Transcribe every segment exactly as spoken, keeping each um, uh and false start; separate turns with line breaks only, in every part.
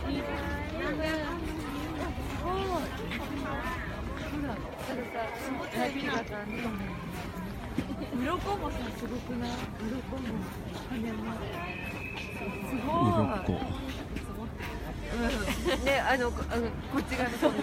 ね、あの、あの、こっち側の方。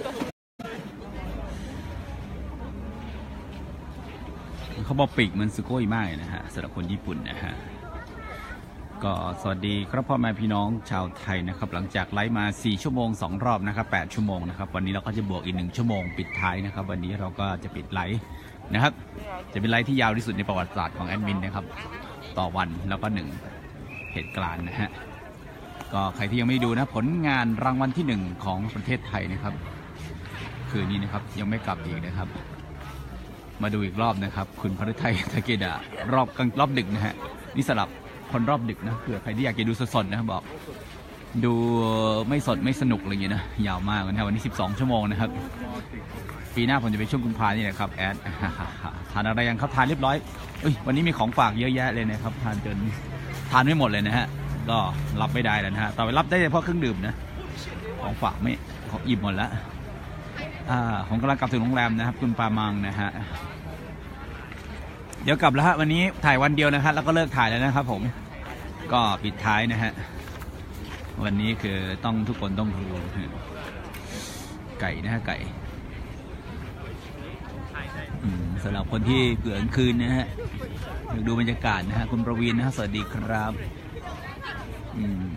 เขาบอกปีกมันสุโขยมากนะฮะสำหรับคนญี่ปุ่นนะฮะก็สวัสดีครับพ่อแม่พี่น้องชาวไทยนะครับหลังจากไลฟ์มาสี่ชั่วโมงสองรอบนะครับแปดชั่วโมงนะครับวันนี้เราก็จะบวกอีกหนึ่งชั่วโมงปิดท้ายนะครับวันนี้เราก็จะปิดไลฟ์นะครับจะเป็นไลฟ์ที่ยาวที่สุดในประวัติศาสตร์ของแอดมินนะครับต่อวันแล้วก็หนึ่งเหตุการณ์นะฮะก็ใครที่ยังไม่ดูนะผลงานรางวัลที่หนึ่งของประเทศไทยนะครับคืนนี้นะครับยังไม่กลับอีกนะครับมาดูอีกรอบนะครับคุณพฤทัยทาเกดะรอบกลางรอบดึกนะฮะนี่สลับคนรอบดึกนะเผื่อใครที่อยากจะดูสดๆนะครับบอกดูไม่สดไม่สนุกอะไรอย่างเงี้ยนะยาวมากนะวันนี้สิบสองชั่วโมงนะครับปีหน้าผมจะไปช่วงกุมภาพันธ์นี่แหละครับแอดทานอะไรยังครับทานเรียบร้อยเอ้ยวันนี้มีของฝากเยอะแยะเลยนะครับทานจนทานไม่หมดเลยนะฮะก็รับไม่ได้แล้วนะฮะต่อไปรับได้เฉพาะเครื่องดื่มนะของฝากไม่ของอิ่มหมดแล้วอ่าผมกำลังกลับถึงโรงแรมนะครับคุณปามังนะฮะเดี๋ยวกลับแล้วฮะวันนี้ถ่ายวันเดียวนะครับแล้วก็เลิกถ่ายแล้วนะครับผมก็ปิดท้ายนะฮะวันนี้คือต้องทุกคนต้องดูไก่นะฮะไก่สำหรับคนที่เกิดคืนนะฮะดูบรรยากาศนะฮะคุณประวีณนะฮะสวัสดีครับอืม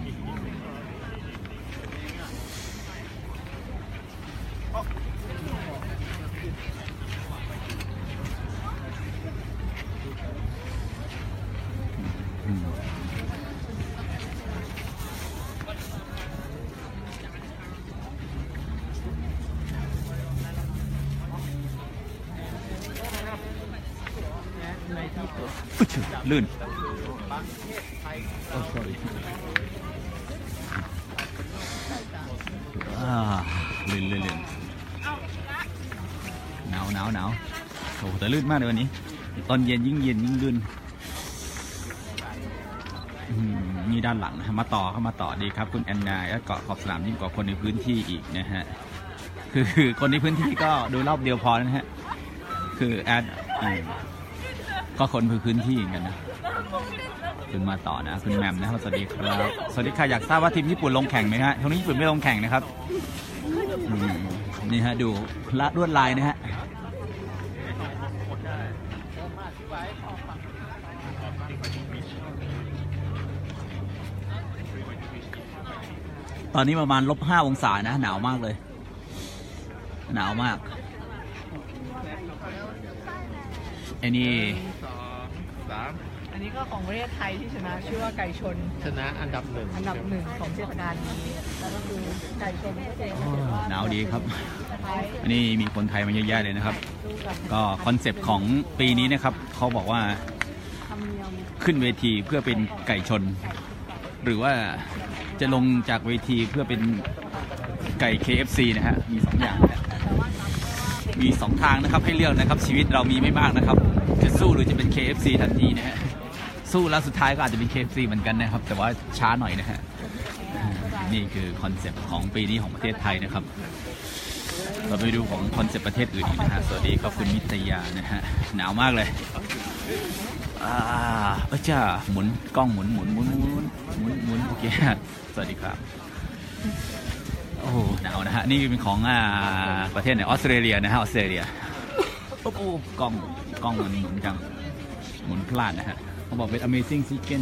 ลื่นโอ้ sorry ลื่นลื่นลื่นหนาวหนาวหนาวโอ้แต่ลื่นมากเลยวันนี้ตอนเย็นยิ่งเย็นยิ่งลื่นนี่ด้านหลังนะมาต่อเข้ามาต่อดีครับคุณแอนนาและเกาะขอบสนามยิ่งกว่าคนในพื้นที่อีกนะฮะคือคนในพื้นที่ก็ดูรอบเดียวพอนะฮะคือแอดก็คนพื้นที่กันนะคุณมาต่อนะคุณแมมนะครับสวัสดีครับสวัสดีค่ะอยากทราบว่าทีมญี่ปุ่นลงแข่งไหมฮะทีมญี่ปุ่นไม่ลงแข่งนะครับนี่ฮะดูละลวดลายนะฮะตอนนี้ประมาณลบห้าองศานะหนาวมากเลยหนาวมากอันนี้
อันนี้ก็ของประเทศไทยที่ชนะชื่อว่าไก่ชน
ชนะอันดับหนึ่ง
อันดับหนึ่งของเทศกาลนี้แล้วก็คือไก่ชนก็จะ
หนาวดีครับอันนี้มีคนไทยมาเยอะแยะเลยนะครับก็คอนเซปต์ของปีนี้นะครับเขาบอกว่าขึ้นเวทีเพื่อเป็นไก่ชนหรือว่าจะลงจากเวทีเพื่อเป็นไก่ เค เอฟ ซี นะฮะมีสองอย่างมีสองทางนะครับให้เลือกนะครับชีวิตเรามีไม่มากนะครับจะสู้หรือจะเป็น เค เอฟ ซี ทันทีนะฮะสู้แล้วสุดท้ายก็อาจจะเป็น เค เอฟ ซี เหมือนกันนะครับแต่ว่าช้าหน่อยนะฮะนี่คือคอนเซปต์ของปีนี้ของประเทศไทยนะครับเราไปดูของคอนเซปต์ประเทศอื่นอีกนะฮะสวัสดีครับคุณมิตยานะฮะหนาวมากเลยอ่าเออจ้าหมุนกล้องหมุนหมุนหมุนหมุนหมุนหมุนโอเคสวัสดีครับโอ้หนาวนะฮะนี่เป็นของอ่าประเทศไหนออสเตรเลียนะฮะออสเตรเลียโอ้โหกล้องกล้องมันหมุนจังหมุนพลาดนะฮะเขาบอกเป็น Amazing Chicken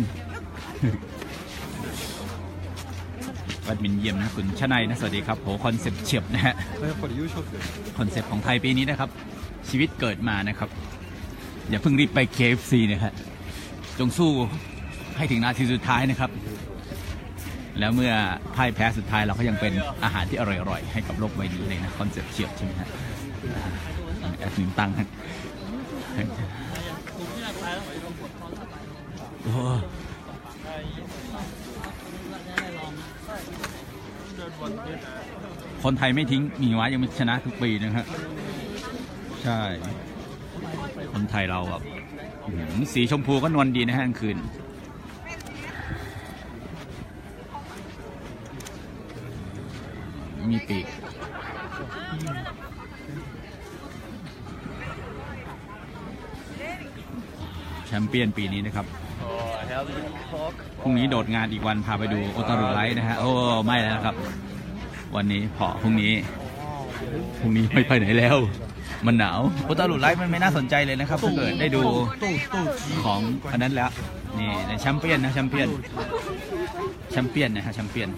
วัดมินเยี่ยมนะคุณชนัยนะสวัสดีครับโหคอนเซปต์เฉียบนะฮะคอนเซปต์ของไทยปีนี้นะครับชีวิตเกิดมานะครับอย่าเพิ่งรีบไป เค เอฟ ซี นะฮะจงสู้ให้ถึงนาทีสุดท้ายนะครับแล้วเมื่อพ่ายแพ้สุดท้ายเราก็ยังเป็นอาหารที่อร่อยๆให้กับโลกใบนี้เลยนะคอนเซปต์เฉียบใช่ไหมฮะแอดมินตั้งคนไทยไม่ทิ้งมีวะยังไม่ชนะทุกปีนะครับใช่คนไทยเราแบบสีชมพูก็นวลดีนะฮะกลางคืนมีปีกแชมเปี้ยนปีนี้นะครับพรุ่งนี้โดดงานอีกวันพาไปดูโอตารุไลท์นะฮะโอ้ไม่แล้วครับวันนี้พอพรุ่งนี้พรุ่งนี้ไม่ไปไหนแล้วมันหนาวโอตารุไลท์มันไม่น่าสนใจเลยนะครับถ้าเกิดได้ดูของอันนั้นแล้วนี่ในแชมเปี้ยนนะแชมเปี้ยนแชมเปี้ยนนะฮะแชมเปี้ยน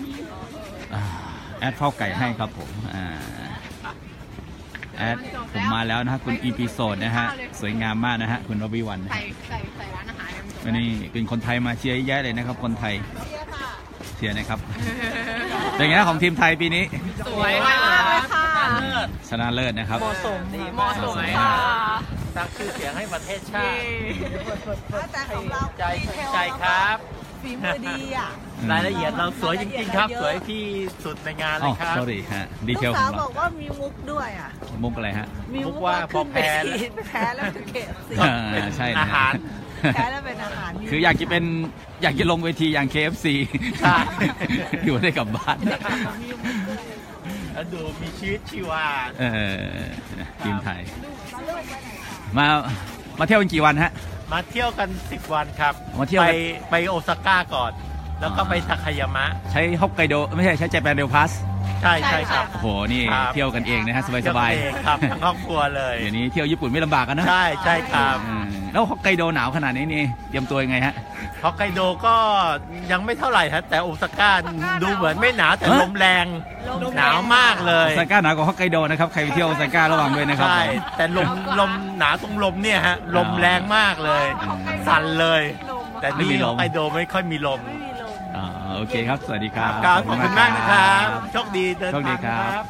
แอดเข้าไก่ให้ครับผมแอดผมมาแล้วนะฮะคุณอีพีโซดนะฮะสวยงามมากนะฮะคุณรบิวันใส่ใส่ใส่ร้านอาหารวันนี้เป็นคนไทยมาเชียร์แย่เลยนะครับคนไทยเชียร์นะครับเป็นไงของทีมไทยปีนี้
สวยมากเลยค่ะ
ชนะเลิศนะครับ
เหมาะสมเหมาะสมค่ะ
สร้างชื่อเสียงให้ประเทศชาติ
แต่ของเรา
ใจใจครับ
ฝีมือดีอ่ะ
รายละเอียดเราสวยจริงๆครับสวยที่สุดในงานเลยครับ
อ๋อ sorry ฮะดีเทล
ของเราบอกว่ามีมุกด้วยอ่ะ
มุกอะไรฮะ
มุกว่าพอแพ้
แพ้แล้วคือเก็บสิ
ใช่
อาหาร
แพ้แล้วเป็นอาหาร
คืออยากจะเป็นอยากจะลงเวทีอย่าง เค เอฟ ซี
ใช่
อยู่ได้กลับบ้าน
แล้วดูมีชีวิตชีวา
เออทีมไทยมามาเที่ยวกันกี่วันฮะ
มาเที่ยวกันสิบวันครับ
มาเที่ยว
ไปไปโอซาก้าก่อนแล้วก็ไปทาคายามะ
ใช้ฮอกไกโดไม่ใช่ใช้เจแปนเรลพาส
ใช่ใช่ครับ
โอ้โหนี่เที่ยวกันเองนะฮะสบาย
ๆครับทั้งครอบครัวเลย
เดี๋ยวนี้เที่ยวญี่ปุ่นไม่ลำบากกันนะ
ใช่ใช่ครับ
แล้วฮอกไกโดหนาวขนาดนี้นี่เตรียมตัวยังไงฮะ
ฮอกไกโดก็ยังไม่เท่าไหร่ฮะแต่โอซาก้าดูเหมือนไม่หนาวแต่ลมแรงหนาวมากเลย
โอซาก้าหนาวกว่าฮอกไกโดนะครับใครไปเที่ยวโอซาก้าระวังด้วยนะครับ
ใช่แต่ลมลมหนาวตรงลมเนี่ยฮะลมแรงมากเลยสั่นเลยแต่นี่ฮอกไกโดไม่ค่อยมีลม
โอเคครับสวัสดีครับ
ขอบคุณมากนะครับโชคดีเดินทาง
ครับ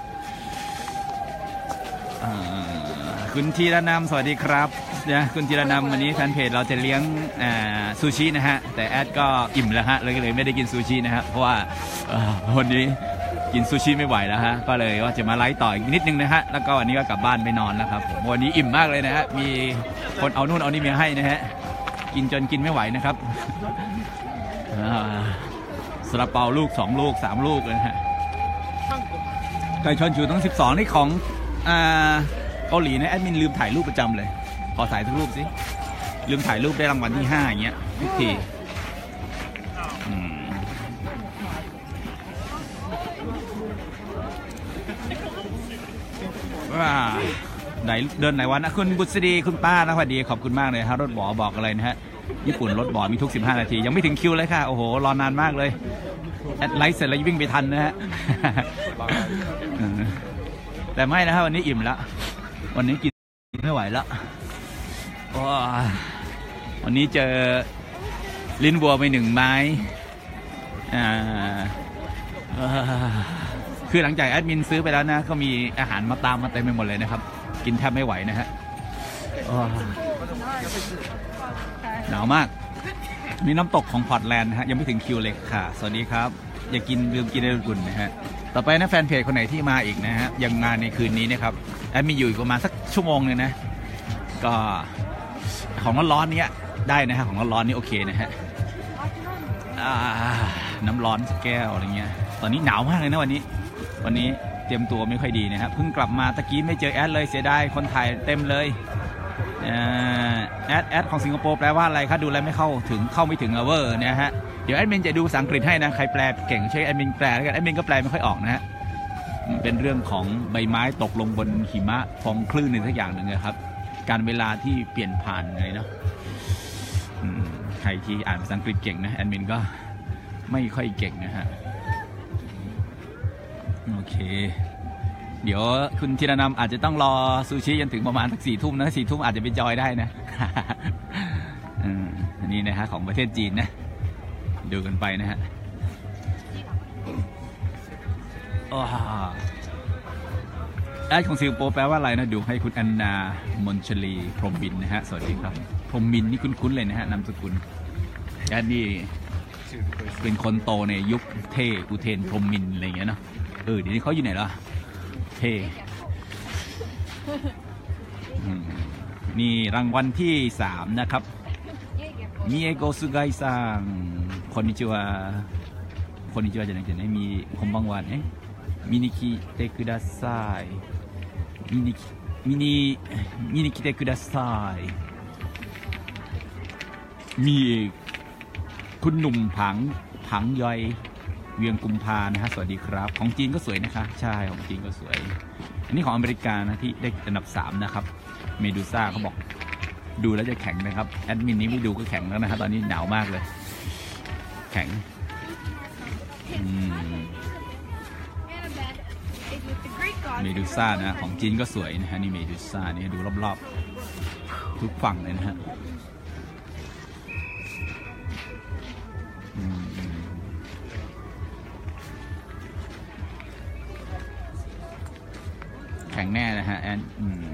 คุณธีรนามสวัสดีครับนะคุณธีรนามวันนี้แฟนเพจเราจะเลี้ยงซูชินะฮะแต่แอดก็อิ่มแล้วฮะเลยเลยไม่ได้กินซูชินะฮะเพราะว่าวันนี้กินซูชิไม่ไหวแล้วฮะก็เลยว่าจะมาไลฟ์ต่ออีกนิดนึงนะฮะแล้วก็วันนี้ก็กลับบ้านไปนอนแล้วครับวันนี้อิ่มมากเลยนะฮะมีคนเอานู่นเอานี่มาให้นะฮะกินจนกินไม่ไหวนะครับซาลาเปาลูกสองลูกสามลูกเลยฮะไก่ชอนชูทั้งสิบสองนี่ของเกาหลีนะแอดมินลืมถ่ายรูปประจำเลยขอถ่ายทุกรูปสิลืมถ่ายรูปได้รางวัลที่ห้าอย่างเงี้ยทุกทีว้าไหนเดินไหนวันนะคุณบุษดีคุณป้านะสวัสดีขอบคุณมากเลยฮะรถบอบอกอะไรนะฮะญี่ปุ่นรถบอมีทุกสิบห้านาทียังไม่ถึงคิวเลยค่ะโอ้โหรอนานมากเลยแอดไลท์เสร็จแล้ววิ่งไปทันนะฮะแต่ไม่นะครับวันนี้อิ่มแล้ววันนี้กินไม่ไหวแล้ววันนี้เจอลิ้นวัวไปหนึ่งไม้คือหลังจากแอดมินซื้อไปแล้วนะก็มีอาหารมาตามมาเต็มไปหมดเลยนะครับกินแทบไม่ไหวนะฮะหนาวมากมีน้ำตกของพอร์ตแลนด์นะฮะยังไม่ถึงคิวเลยค่ะสวัสดีครับอย่ากินลืมกินได้กุ่นนะฮะต่อไปนะแฟนเพจคนไหนที่มาอีกนะฮะยังมาในคืนนี้นะครับแอดมีอยู่อีกประมาณสักชั่วโมงนึงนะก็ของร้อนๆเนี้ยได้นะฮะของร้อนๆนี่โอเคนะฮะน้ำร้อนแก้วอะไรเงี้ยตอนนี้หนาวมากเลยนะวันนี้วันนี้เตรียมตัวไม่ค่อยดีนะครับเพิ่งกลับมาตะกี้ไม่เจอแอดเลยเสียดายคนถ่ายเต็มเลยแอดแอดของสิงคโปร์แปลว่าอะไรครับดูแล้วไม่เข้าถึงเข้าไม่ถึงเวอร์นะฮะเดี๋ยวแอดมินจะดูภาษาอังกฤษให้นะใครแปลเก่งช่วยแอดมินแปลแล้วกันแอดมินก็แปลไม่ค่อยออกนะฮะเป็นเรื่องของใบไม้ตกลงบนหิมะฟองคลื่นในสักอย่างหนึ่งนะครับการเวลาที่เปลี่ยนผ่านไงเนาะใครที่อ่านภาษาอังกฤษเก่งนะแอดมินก็ไม่ค่อยเก่งนะฮะโอเคเดี๋ยวคุณธีรนามอาจจะต้องรอซูชิจนถึงประมาณสักสี่ทุ่มนะสี่ทุ่มอาจจะไปจอยได้นะอันนี้นะฮะของประเทศจีนนะดูกันไปนะฮะแอดของสิงคโปร์แปลว่าอะไรนะดูให้คุณอันนามนชลีพรหมบินนะฮะสวัสดีครับพรหมบินนี่คุ้นๆเลยนะฮะนามสกุลแอดนี่เป็นคนโตในยุคเท่อุเทนพรหมบินอะไรอย่างเงี้ยเนาะเออเดี๋ยวนี้เขาอยู่ไหนล่ะเท่นี่รางวัลที่สามนะครับมิเอโกซุไกซังคนนิจิวะคนนิจิวะจะไหนจะไหนมีคมบังวันเอ๊ะ見に来てください見に見に見に来てくださいมีคุณหนุ่มผังผังย่อยเวียงกุมภานะฮะสวัสดีครับของจีนก็สวยนะคะใช่ของจีนก็สวยอันนี้ของอเมริกานะที่ได้อันดับสามนะครับเมดูซ่าเขาบอกดูแล้วจะแข็งนะครับแอดมินนี้ไม่ดูก็แข็งแล้วนะฮะตอนนี้หนาวมากเลยแข็งเมดูซ่านะของจีนก็สวยนะฮะนี่เมดูซ่านี่ดูรอบๆทุกฝั่งเลยนะฮะแข็งแน่นะฮะแอน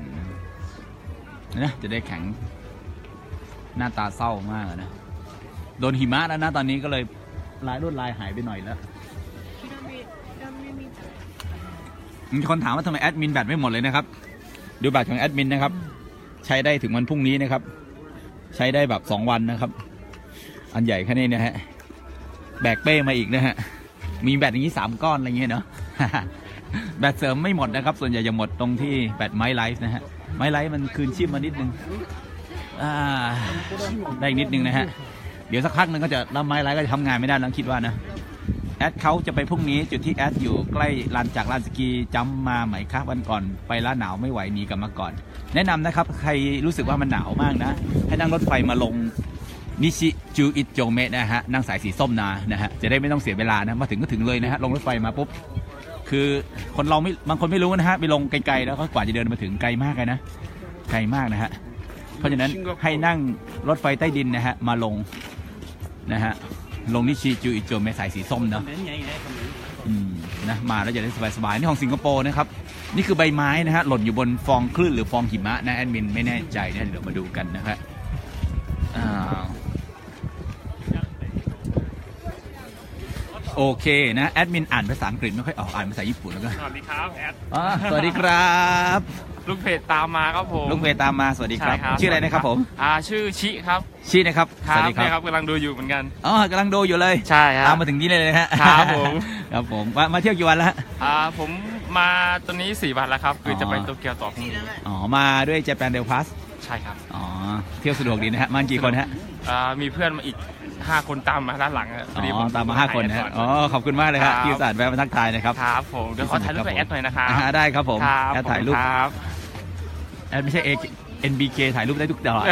นะจะได้แข็งหน้าตาเศร้ามากนะโดนหิมะแล้วนะตอนนี้ก็เลยลายลวดลายหายไปหน่อยแล้วมีคนถามว่าทำไมแอดมินแบตไม่หมดเลยนะครับดูแบตของแอดมินนะครับใช้ได้ถึงวันพรุ่งนี้นะครับใช้ได้แบบสองวันนะครับอันใหญ่แค่นี้นะฮะแบกเป้มาอีกนะฮะมีแบตอย่างนี้สามก้อนอะไรเงี้ยเนาะแบตเสริมไม่หมดนะครับส่วนใหญ่จะหมดตรงที่แบตไม้ไลฟ์นะฮะไม้ไลฟ์มันคืนชีพมานิดนึงได้นิดนึงนะฮะเดี๋ยวสักพักนึงก็จะแล้วไม้ไลฟ์ก็จะทำงานไม่ได้แล้วคิดว่านะแอดเขาจะไปพรุ่งนี้จุดที่แอดอยู่ใกล้ลานจากลานสกีจำมาไหมครับวันก่อนไปร้านหนาวไม่ไหวหนีกลับมาก่อนแนะนำนะครับใครรู้สึกว่ามันหนาวมากนะให้นั่งรถไฟมาลงนิชิจูอิโจเมะนะฮะนั่งสายสีส้มนานะฮะจะได้ไม่ต้องเสียเวลานะมาถึงก็ถึงเลยนะฮะลงรถไฟมาปุ๊บคือคนเราไม่บางคนไม่รู้นะฮะไปลงไกลๆแล้วก็กว่าจะเดินมาถึงไกลมากเลยนะไกลมากนะฮะเพราะฉะนั้นให้นั่งรถไฟใต้ดินนะฮะมาลงนะฮะลงนิชิจูอิโจเมะสายสีส้มเนาะอืมนะมาแล้วจะได้สบายๆนี่ของสิงคโปร์นะครับนี่คือใบไม้นะฮะหล่นอยู่บนฟองคลื่นหรือฟองหิมะนะแอดมินไม่แน่ใจนะเดี๋ยวมาดูกันนะครับโอเคนะแอดมินอ่านภาษาอังกฤษไม่ค่อยออกอ่านภาษาญี่ปุ่นแล้วก็
สวัสดีครับแอด
สวัสดีครับ
ลูกเพจตามมาครับผม
ลูกเพจตามมาสวัสดีครับชื่ออะไรนะครับผม
อ่าชื่อชิครับ
ชินะครับ
สวัสดีครับกำลังดูอยู่เหมือนกัน
อ๋อกำลังดูอยู่เลย
ใช่ครับ
ตามมาถึงนี้เลยนะฮะ
ครับผม
ครับผมมามาเที่ยวกี่วันแล้วฮะ
อ่าผมมาตอนนี้สี่วันแล้วครับคือจะไปโตเกียวต่อพรุ่งนี้
อ๋อมาด้วย Japan Rail Pass
ใช่ครับ
อ๋อเที่ยวสะดวกดีนะฮะมากี่คนฮะ
อ่ามีเพื่อนมาอีกห้าคนตามมาด้านหลัง
อ๋อตามมาห้าคนนะอ๋อขอบคุณมากเลยครับที่อุตส่าห์แวะมาทักทายนะครับ
ครับผมเดี๋ยวขอถ่ายรูปกับแอดหน่อยนะครับ
ได้ครับผม
แอ
ดถ่ายรูปแอดไม่ใช่ เอ็น บี เค ถ่ายรูปได้ทุกตลอด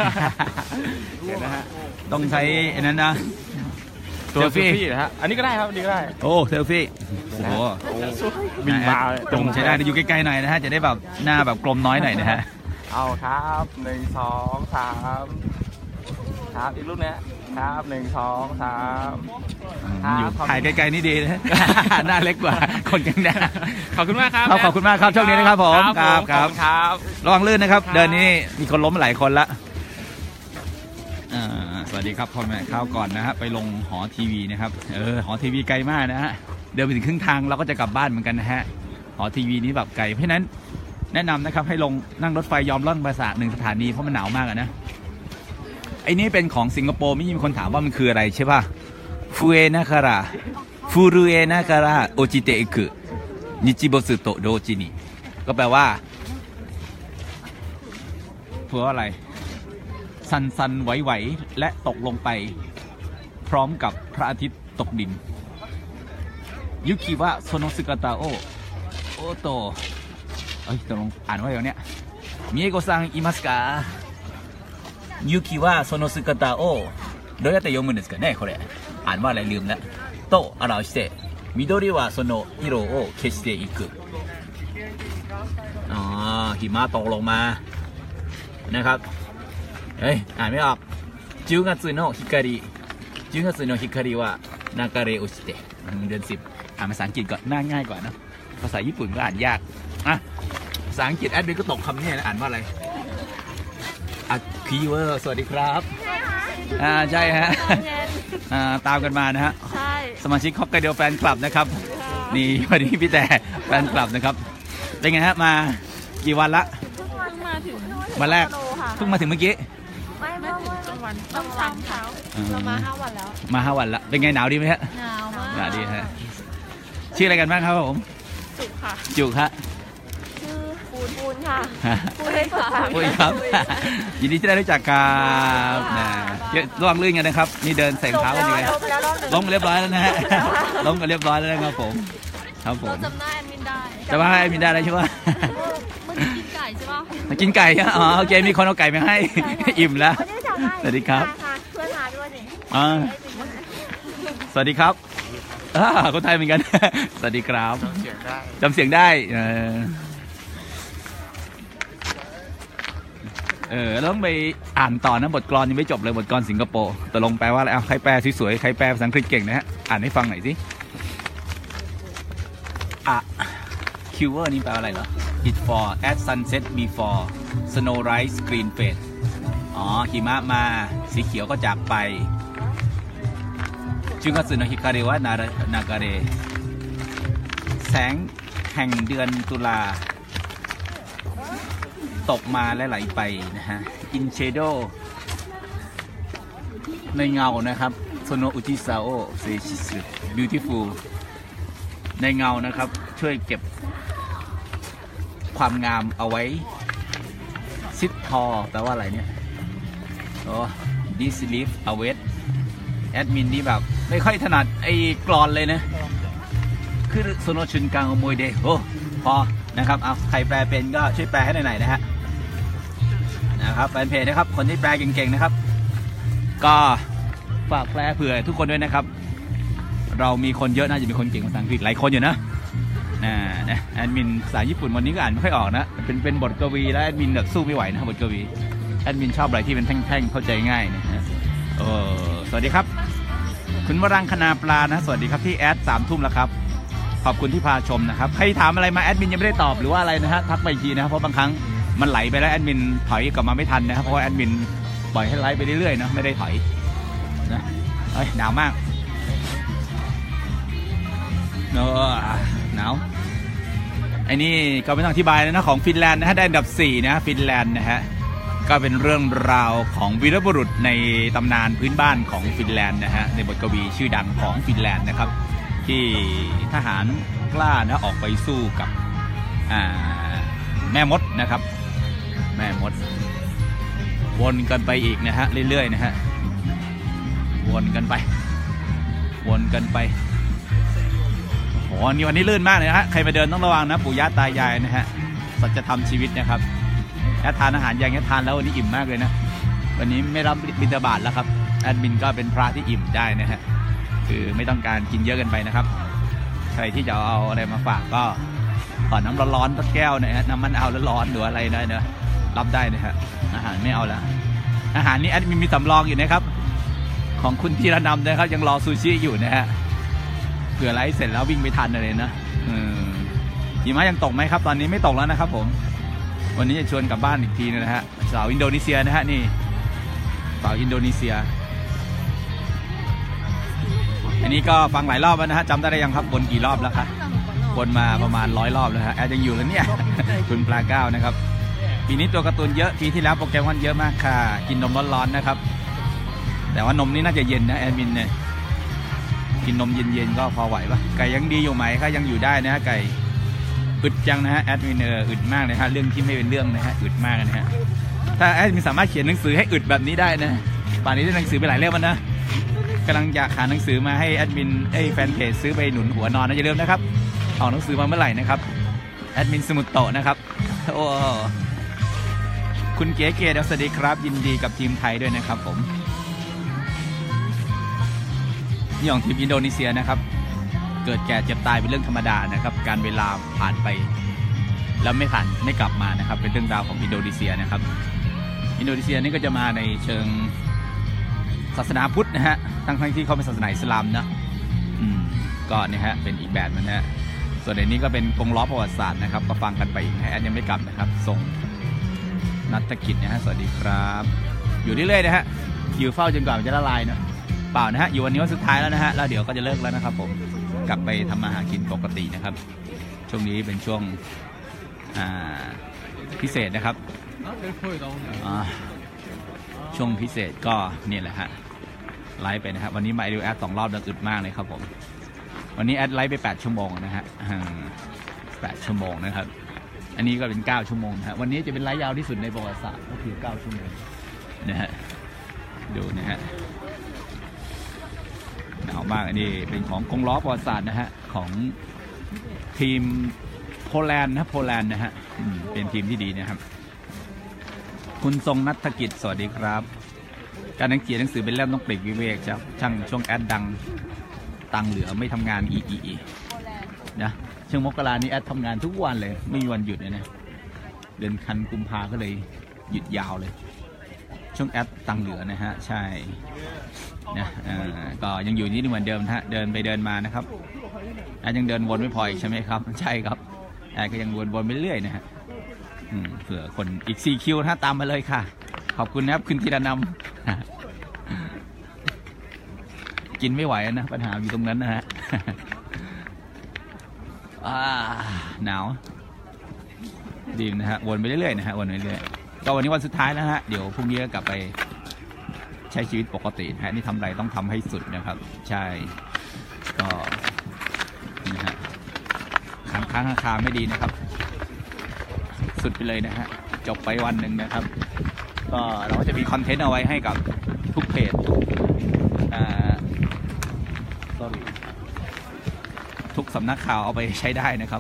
ต้องใช้อันนั้นนะ
เซลฟี่นะฮะอันนี้ก็ได้ครับอันนี้ก็ได้
โอ้เซลฟี่โอ้โห
บินมา
ตรงใช้ได้อยู่ใกล้ๆหน่อยนะฮะจะได้แบบหน้าแบบกลมน้อยหน่อยนะฮะ
เอาครับหนึ่งสองสามครับอีกรูปนี้ครับหนึ่งสองสาม
อยู่ถ่ายไกลๆนี่ดีนะหน้าเล็กกว่าคนกันหน้า
ขอบคุณมากครับ
ขอบคุณมากครับช่วงนี้นะครับผม
ครับครับครับ
ระวังลื่นนะครับเดินนี้มีคนล้มหลายคนละสวัสดีครับพ่อแม่ข้าวก่อนนะฮะไปลงหอทีวีนะครับเออหอทีวีไกลมากนะฮะเดินไปถึงครึ่งทางเราก็จะกลับบ้านเหมือนกันนะฮะหอทีวีนี้แบบไกลเพราะนั้นแนะนำนะครับให้ลงนั่งรถไฟยอมล่องภาษาหนึ่งสถานีเพราะมันหนาวมากนะไอ้นี่เป็นของสิงคโปร์ไม่มีคนถามว่ามันคืออะไรใช่ป่ะฟูเอนาคาระฟูรุเอนาคาระโอจิเตอิคุนิจิโบสึโตโดจินิก็แปลว่าเพื่ออะไรสันสันไหวไหวและตกลงไปพร้อมกับพระอาทิตย์ตกดินยุคิวะโซโนสึกาตาโอโอโตเอ้ยตกลงอ่านว่าอย่างเนี้ยมิเอโกซังอิมัสกายุคิวะโซโนสึกาตาโอどうやって読むんですかねこれอ่านว่าอะไรลืมแล้วโต表して緑はその色を消していくอ๋อหิมะตกลงมานะครับเฮ้ยอ่านไม่ออกじゅうがつの光じゅうがつの光は流れ落ちてเดือนสิบอ่านภาษาอังกฤษก่อนน่าง่ายกว่านะภาษาญี่ปุ่นก็อ่านยากอ่ะภาษาอังกฤษแอดมินก็ตกคำนี้นะอ่านว่าอะไรอ่ะคีย์เวิร์ดสวัสดีครับอ่าใช่ฮะอ่าตามกันมานะฮะใช่สมาชิกฮอกไกโดแฟนคลับนะครับนี่วันนี้พี่แต่แฟนคลับนะครับเป็นไงฮะมากี่วันละ
มาถึง
วันแรกเพิ่งมาถึงเมื่อกี้
ไม่ไม่ถึงวันต้องเช้าเช้าเรามาห้าวันแล้ว
มาห้าวันละเป็นไงหนาวดีไหมฮะ
หนาวมาก
หนาวดีฮะชื่ออะไรกันบ้างครับผม
จุกค่ะ
จุกฮะ
ชื่อปูนปูนค่ะปูนให้สดค่ะ
ปุ้ยครับ ยินดีที่ได้รู้จักครับนะเยอะระวังลื่นกันนะครับ นี่เดินใส่รองเท้ากันยังไง
ล้มแล้วรอบหนึ่ง
ล้มกันเรียบร้อยแล้วนะฮะ ล้มกันเรียบร้อยแล้วนะครับผม ครับผม
เราจำหน้าแอดมินได้
จะว่าให้มินได้แล้วใช่ไหม
เมื่อกี้กินไก่ใช่ป่ะ
มากินไก่ฮะอ๋อโอเคมีคนเอาไก่มาให้ อิ่มแล้ว สวัสดีครับ
เพื่อนมาด้วยนี่
อ่าสวัสดีครับอ่าคนไทยเหมือนกัน สวัสดีครับ
เสียงได้
จำเสียงได้เออเออแล้วต้องไปอ่านต่อนะบทกลอนยังไม่จบเลยบทกลอนสิงคโปร์ตกลงแปลว่าอะไรเอาใครแปลสวยๆใครแปลภาษาอังกฤษเก่งนะฮะอ่านให้ฟังหน่อยสิอ่ะคิวเวอร์นี่แปลว่าอะไรเหรอ It for at sunset before snow rise green fade อ๋อหิมะมาสีเขียวก็จากไปจุกัสึโนะฮิคาเรวะนานากาเรแสงแห่งเดือนตุลาตกมาและไหลไปนะฮะ In shadow ในเงานะครับโซโนอุจิซาโอเซชิสึ beautiful ในเงานะครับช่วยเก็บความงามเอาไว้ซิดทอแปลว่าอะไรเนี่ยโอ้ this leaf await แอดมินนี่แบบไม่ค่อยถนัดไอ้กรอนเลยนะคือโซโนชุนกังโมยเดโอ้พอนะครับเอาใครแปลเป็นก็ช่วยแปลให้หน่อยๆนะฮะนะครับแฟนเพจนะครับคนที่แปลเก่งๆนะครับก็ฝากแปลเผื่อทุกคนด้วยนะครับเรามีคนเยอะน่าจะมีคนเก่งภาษาอังกฤษหลายคนอยู่นะนะนะแอดมินภาษาญี่ปุ่นวันนี้ก็อ่านไม่ค่อยออกนะเป็นเป็นบทกวีแล้วแอดมินแบบสู้ไม่ไหวนะบทกวีแอดมินชอบอะไรที่เป็นแท่งๆเข้าใจง่ายนะฮะโอ้สวัสดีครับคุณวรังคณาปลานะสวัสดีครับที่แอดสามทุ่มแล้วครับขอบคุณที่พาชมนะครับใครถามอะไรมาแอดมินยังไม่ได้ตอบหรือว่าอะไรนะฮะทักไปอีกทีนะครับเพราะบางครั้งมันไหลไปแล้วแอดมินถอยกลับมาไม่ทันนะครับเพราะว่าแอดมินปล่อยให้ไลฟ์ไปเรื่อยๆนะไม่ได้ถอยนะเฮ้ยหนาวมากเนอะหนาวไอ้นี่ก็ไม่ต้องอธิบายแล้วนะของฟินแลนด์นะฮะได้อันดับสี่นะฟินแลนด์นะฮะก็เป็นเรื่องราวของวีรบุรุษในตำนานพื้นบ้านของฟินแลนด์นะฮะในบทกวีชื่อดังของฟินแลนด์นะครับที่ทหารกล้านะออกไปสู้กับแม่มดนะครับแม่มดวนกันไปอีกนะฮะเรื่อยๆนะฮะวนกันไปวนกันไปโอ้โหนี่วันนี้ลื่นมากเลยนะฮะใครมาเดินต้องระวังนะปู่ย่าตายายนะฮะสัจธรรมชีวิตนะครับแอดทานอาหารอย่างนี้ทานแล้ววันนี้อิ่มมากเลยนะวันนี้ไม่รับบิณฑบาตแล้วครับแอดมินก็เป็นพระที่อิ่มได้นะฮะคือไม่ต้องการกินเยอะเกินไปนะครับใครที่จะเอาอะไรมาฝากก็ขอน้ำร้อนๆสักแก้วนะฮะน้ำมันเอาแล้วร้อนหรืออะไรนะเนอะรับได้นะฮะอาหารไม่เอาแล้วอาหารนี้แอดมินมีสำรองอยู่นะครับของคุณธีรนำนะครับยังรอซูชิอยู่นะฮะเผื่อไลฟ์เสร็จแล้ววิ่งไม่ทันอะไรนะหิมะยังตกไหมครับตอนนี้ไม่ตกแล้วนะครับผมวันนี้จะชวนกลับบ้านอีกทีนะฮะสาวอินโดนีเซียนะฮะนี่สาวอินโดนีเซียอันนี้ก็ฟังหลายรอบแล้วนะฮะจำได้หรือยังครับวนกี่รอบแล้วครับวนมาประมาณร้อยรอบแล้วฮะแอดยังอยู่แล้วเนี่ย คุณปลาเก้านะครับปีนี้ตัวการ์ตูนเยอะปีที่แล้วโปเกมอนเยอะมากค่ะกินนมร้อนๆนะครับแต่ว่านมนี่น่าจะเย็นนะแอดมินเนี่ยกินนมเย็นๆก็พอไหวปะไก่ยังดีอยู่ไหมครับยังอยู่ได้นะฮะไก่อึดจังนะฮะแอดมินเอออึดมากเลยฮะเรื่องที่ไม่เป็นเรื่องนะฮะอึดมากนะฮะถ้าแอดมินสามารถเขียนหนังสือให้อึดแบบนี้ได้นะป่านนี้ได้หนังสือไปหลายเล่มแล้วนะกำลังอยากหาหนังสือมาให้แอดมินไอ้แฟนเพจซื้อไปหนุนหัวนอนนะอย่าลืมนะครับออกหนังสือมาเมื่อไหร่นะครับแอดมินสมุดโตนะครับโอ้คุณเก๋เก๋สวัสดีครับยินดีกับทีมไทยด้วยนะครับผมนี่ของทีมอินโดนีเซียนะครับเกิดแก่เจ็บตายเป็นเรื่องธรรมดานะครับการเวลาผ่านไปแล้วไม่ผ่านไม่กลับมานะครับเป็นเรื่องราวของอินโดนีเซียนะครับอินโดนีเซียนี่ก็จะมาในเชิงศาสนาพุทธนะฮะทั้งทั้งที่เขาเป็นศาสนาอิสลามนะอืมก็เนี่ยฮะเป็นอีกแบบนึงนะฮะส่วนในนี้ก็เป็นกงล้อประวัติศาสตร์นะครับก็ฟังกันไปอีกนะแอดยังไม่กลับนะครับส่งนัฐกิจนะฮะสวัสดีครับอยู่เรื่อยๆนะฮะอยู่เฝ้าจนกว่ามันจะละลายนะเปล่านะฮะอยู่วันนี้วันสุดท้ายแล้วนะฮะแล้วเดี๋ยวก็จะเลิกแล้วนะครับผมกลับไปทำมาหากินปกตินะครับช่วงนี้เป็นช่วงพิเศษนะครับช่วงพิเศษก็เนี่ยแหละฮะไลฟ์ไปนะครับวันนี้มาดูแอดสองรอบดังอึดมากเลยครับผมวันนี้แอดไลฟ์ไปแปดชั่วโมงนะฮะปดชั่วโมงนะครับอันนี้ก็เป็นเก้าชั่วโมงนะฮะวันนี้จะเป็นไลฟ์ยาวที่สุดในประวัติศาสตร์ก็คือเก้าชั่วโมงนะฮะดูนะฮะหนาวมากอันนี้เป็นของกงล้อประวัติศาสตร์นะฮะของทีมโปแลนด์นะโปแลนด์นะฮะเป็นทีมที่ดีนะครับคุณทรงนัฐกิจสวัสดีครับการนักเขียนหนังสือเป็นเล่มต้องปลีกวิเวกครับช่างช่วงแอดดังตังเหลือไม่ทำงานอีอีอีนะช่วงมกรานี้แอดทำงานทุกวันเลยไม่มีวันหยุดเลยนะเดือนคันกุมภาก็เลยหยุดยาวเลยช่วงแอดตังเหลือนะฮะใช่นะก็ยังอยู่นี่เหมือนเดิมนะฮะเดินไปเดินมานะครับแอดยังเดินวนไม่พออีกใช่ไหมครับใช่ครับแอดก็ยังวนวนไปเรื่อยนะฮะเผื่อคนอีกสี่คิวถ้าตามมาเลยค่ะขอบคุณนะครับคุณธีรนำกินไม่ไหวนะปัญหาอยู่ตรงนั้นนะฮะหนาวดีนะฮะวนไปเรื่อยๆนะฮะวนไปเรื่อยก็วันนี้วันสุดท้ายแล้วฮะเดี๋ยวพรุ่งนี้ก็กลับไปใช้ชีวิตปกตินะฮะนี่ทำอะไรต้องทำให้สุดนะครับใช่ก็นะฮะค้างค้างคาไม่ดีนะครับสุดไปเลยนะฮะจบไปวันหนึ่งนะครับก็เราก็จะมีคอนเทนต์เอาไว้ให้กับทุกเพจอ่า sorry ทุกสำนักข่าวเอาไปใช้ได้นะครับ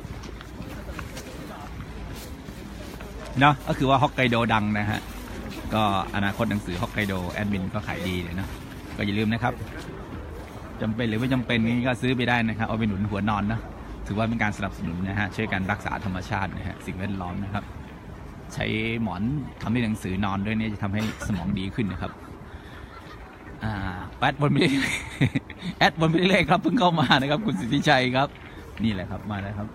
เนาะก็คือว่าฮอกไกโดดังนะฮะก็อนาคตหนังสือฮอกไกโดแอดมินก็ขายดีเลยนะก็อย่าลืมนะครับจำเป็นหรือไม่จำเป็นนี่ก็ซื้อไปได้นะครับเอาไปหนุนหัวนอนนะถือว่าเป็นการสนับสนุนนะฮะช่วยกันรักษาธรรมชาตินะฮะสิ่งแวดล้อมนะครับใช้หมอนทำให้หนังสือนอนด้วยเนี่ยจะทำให้สมองดีขึ้นนะครับแอดบนไปเรื่อยแอดบนไปเรื่อยครับเพิ่งเข้ามานะครับคุณสิทธิชัยครับนี่แหละครับมาแล้วครับ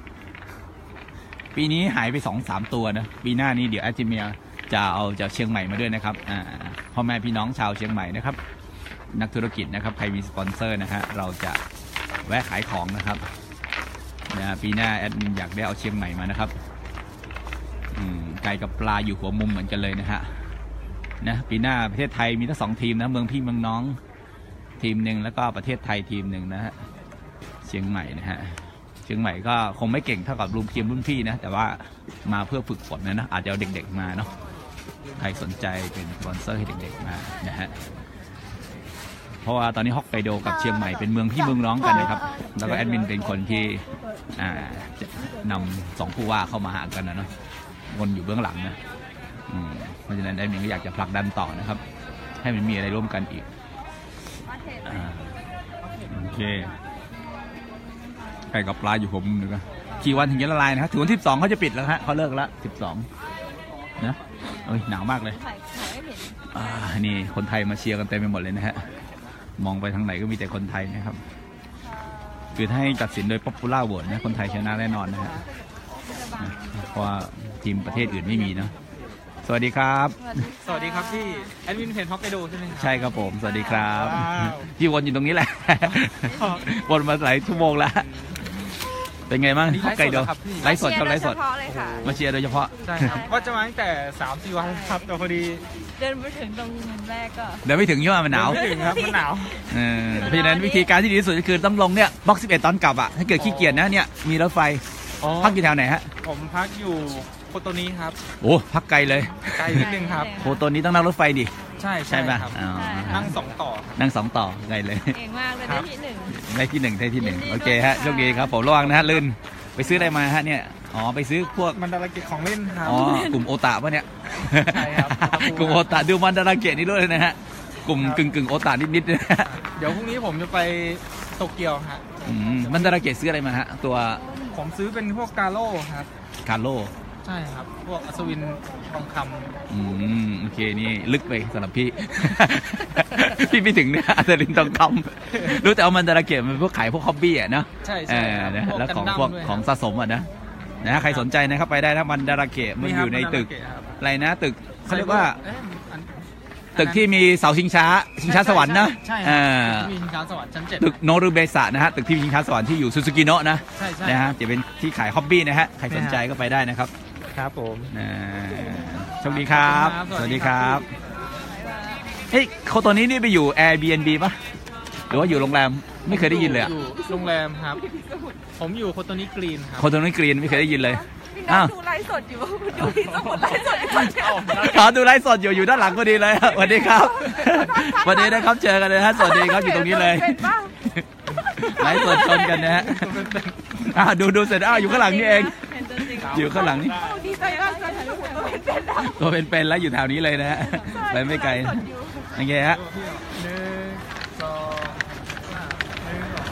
ปีนี้หายไปสองสามตัวนะปีหน้านี้เดี๋ยวแอดจิเมียจะเอาจากเชียงใหม่มาด้วยนะครับพ่อแม่พี่น้องชาวเชียงใหม่นะครับนักธุรกิจนะครับใครมีสปอนเซอร์นะฮะเราจะแวะขายของนะครับนะปีหน้าแอดมินอยากได้เอาเชียงใหม่มานะครับไก่กับปลาอยู่หัวมุมเหมือนกันเลยนะฮะนะปีหน้าประเทศไทยมีทั้งสองทีมนะเมืองพี่เมืองน้องทีมหนึ่งแล้วก็ประเทศไทยทีมหนึ่งนะฮะเชียงใหม่นะฮะเชียงใหม่ก็คงไม่เก่งเท่ากับรุ่นทีมรุ่นพี่นะแต่ว่ามาเพื่อฝึกฝนนะนะอาจจะเอาเด็กๆมาเนาะใครสนใจเป็นสปอนเซอร์ให้เด็กๆมานะฮะเพราะว่าตอนนี้ฮอกไกโดกับเชียงใหม่เป็นเมืองพี่เมืองน้องกันนะครับแล้วก็แอดมินเป็นคนที่นำสองผู้ว่าเข้ามาหากันนะเนาะวนอยู่เบื้องหลังนะเพราะฉะนั้นแอดมินก็อยากจะผลักดันต่อนะครับให้มันมีอะไรร่วมกันอีกโอเคไก่กับปลาอยู่ผมนึกว่ากี่วันถึงจะละลายนะครับถึงวันที่สิบสองเขาจะปิดแล้วฮะเขาเลิกแล้วสิบสองนะเอ้ยหนาวมากเลยอ่านี่คนไทยมาเชียร์กันเต็มไปหมดเลยนะฮะมองไปทางไหนก็มีแต่คนไทยนะครับคือให้ตัดสินโดย popular vote นะคนไทยชนะแน่นอนนะฮะเพราะว่าทีมประเทศอื่นไม่มีเนาะสวัสดีครับ
สวัสดีครับพี่แอดมินเพจฮอกไกโดใช่ไหมครับ
ใช่ครับผมสวัสดีครับพี่วนอยู่ตรงนี้แหละวนมาหลายชั่วโมงแล้วเป็นไงบ้างฮอกไกโดไลฟ์สดครับไลฟ์สดมาเชียร์โดยเฉพาะ
ใช่ครับว่าจะมาตั้งแต่สามสี่วันครับแต่พอดี
เดินไปถึงตรงแรกก็
เดินไม่ถึงใช่ไหมมันหนาว
ไม่ถึงครับมันหนาว
เพราะฉะนั้นวิธีการที่ดีที่สุดคือต้องลงเนี่ยบล็อกสิบเอ็ดตอนกลับอ่ะถ้าเกิดขี้เกียจนะเนี่ยมีรถไฟพักอยู่แถวไหนฮะ
ผมพักอยู่โคโตนี้ครับ
โอ้พักไกลเลย
ไกลนิดนึงครับ
โคโตนี้ต้องนั่งรถไฟดิ
ใช่ใช่ป่ะนั่งสองต่อ
นั่งสองต่อไกลเลย
เก่งมากเลยได้ที่หนึ่ง
ได้ที่หนึ่งได้ที่หนึ่งโอเคฮะโชคดีครับผมระวังนะฮะลื่นไปซื้ออะไรมาฮะเนี่ยอ๋อไปซื้อพวก
มันดาราเกะของเล่นครับ
อ๋อกลุ่มโอตะป่ะเนี่ยใช่ครับกลุ่มโอตะดูมันดาราเกะนี่ด้วยนะฮะกลุ่มกึ่งกึ่งโอตะนิดๆนะฮะ
เดี๋ยวพรุ่งนี้ผมจะไปโตเกียวฮะ
มันดาราเกะซื้ออะไรมาฮะตัว
ผมซื้อเป็นพวกกาโร่ครับ
กาโร่
ใช่ครับพวกอัศวินทองคำ
อืมโอเคนี่ลึกไปสำหรับพี่พี่ไม่ถึงเนี่ยอัศวินทองคำรู้แต่เอามันดาราเกะมันพวกขายพวกฮ็อบบี้อ่ะเนาะ
ใช่ใช่
แล้วของพวกของสะสมอ่ะนะนะใครสนใจนะครับไปได้นะมันดาราเกะมันอยู่ในตึกอะไรนะตึกเขาเรียกว่าตึกที่มีเสาชิงช้าชิงช้าสวรรค์นะ
ใช่ครับมีชิงช้าสวรรค์ชั้นเจ็ด
ตึกโนรุเบสะนะฮะตึกที่มีชิงช้าสวรรค์ที่อยู่ซูซูกิโนะนะ
ใช่ใช่
นะฮะจะเป็นที่ขายฮ็อบบี้นะฮะใครสนใจก็ไปได้นะครับ
ครับผม
โชคดีครับสวัสดีครับเฮ้ยเขาตัวนี้นี่ไปอยู่ Airbnb ป่ะรือว่าอยู่โรงแรมไม่เคยได้ยินเลยอะ
อยู่โรงแรมครับ ผมอยู่โคโตนิกรีนครับ
คนตรงนี้กรีนไม่เคยได้ยินเลย
พี่
อ้าว
ดูไลฟ์สดอยู่ดูที่สมุดไลฟ์สดอยู่เนี่ย
ขอดูไลฟ์สดอยู่อยู่ด้านหลังพอดีเลยสวัสดีครับวันนี้นะครับเจอกันเลยฮะสวัสดีครับอยู่ตรงนี้เลย
เป็นป่ะ
ไลฟ์สดชนกันนะฮะอ่าดูดูเสร็จอ้าวอยู่ข้างหลังนี่เอง
เห็นตัวจริง
อยู่ข้างหลังนี่
โอ้ดีใจมากเลยถ่ายรูปตัวเป็นๆนะ
ตัวเป็นๆแล้วอยู่แถวนี้เลยนะฮะไปไม่ไกลยังไงฮะ
หนึ่งสองสามหนึ่งสอง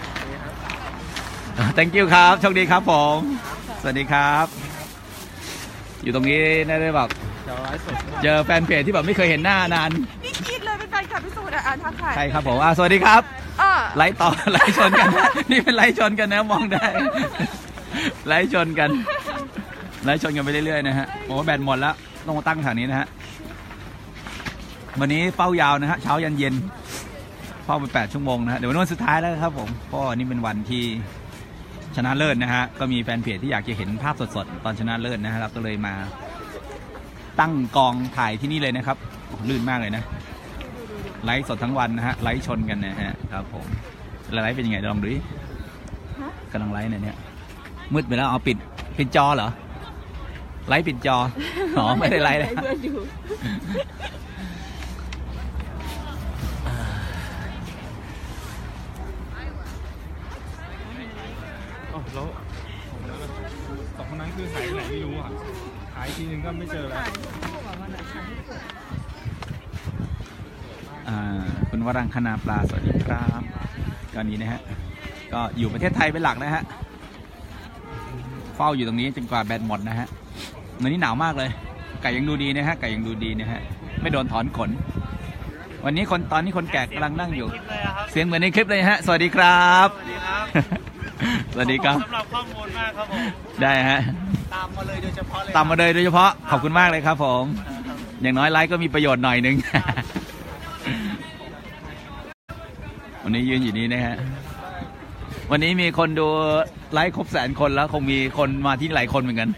thank you ครับโชคดีครับผมสวัสดีครับ อยู่ตรงนี้น่าได้แบบ
เดี๋ยวไลฟ์สด
เจอแฟนเพจที่แบบไม่เคยเห็นหน้านาน
นี่คิดเลยเป็นแฟนคลับพี่สูตรอ่ะอ่านทักทาย
ใช่ครับผมอ่าสวัสดีครับ
อ่า
ไลฟ์ต่อ ไลฟ์ชนกัน นี่เป็นไลฟ์ชนกันนะมองได้ ไลฟ์ชนกัน ไลฟ์ชนกันไปเรื่อยๆนะฮะโอ้แบตหมดแล้วต้องมาตั้งแถวนี้นะฮะ วันนี้เฝ้ายาวนะฮะเช้ายันเย็นเฝ้าไปแปดชั่วโมงนะฮะเดี๋ยววันสุดท้ายแล้วครับผมเพราะวันนี้เป็นวันที่ชนะเลิศนะฮะก็มีแฟนเพจที่อยากจะเห็นภาพสดๆตอนชนะเลิศนะฮะเราก็เลยมาตั้งกองถ่ายที่นี่เลยนะครับลื่นมากเลยนะไลฟ์สดทั้งวันนะฮะไลฟ์ชนกันนะฮะครับผมแล้วไลฟ์เป็นยังไงลองดูดิกำลังไลฟ์เนี่ยมืดไปแล้วเอาปิดปิดจอเหรอไลฟ์ปิดจออ๋อไม่ได้ไลฟ์เลย
เพื่อนอยู่
อ๋อแล้วสองคนนั้นคือหายไปไหนไม่รู้อ่ะหายทีนึงก็ไม่เจอแล้ว
อ่าคุณวรังคณาปลาสวัสดีครับก็นี้นะฮะก็อยู่ประเทศไทยเป็นหลักนะฮะเฝ้าอยู่ตรงนี้จนกว่าแบตหมดนะฮะวันนี้หนาวมากเลยไก่ยังดูดีนะฮะไก่ยังดูดีนะฮะไม่โดนถอนขนวันนี้คนตอนนี้คนแก่กำลังนั่งอยู่เสียงเหมือนในคลิปเลยฮะสวัสดีครับสวัสดีครับสวัสดีครับ
สำหรับข้อมูลมากครับผม
ได้ฮะ
ตามมาเลยโดยเฉพาะเลย
ตามมาเลยโดยเฉพาะขอบคุณมากเลยครับผมอย่างน้อยไลฟ์ก็มีประโยชน์หน่อยนึง วันนี้ยืนอยู่นี้นะฮะวันนี้มีคนดูไลฟ์ครบแสนคนแล้วคงมีคนมาที่หลายคนเหมือนกัน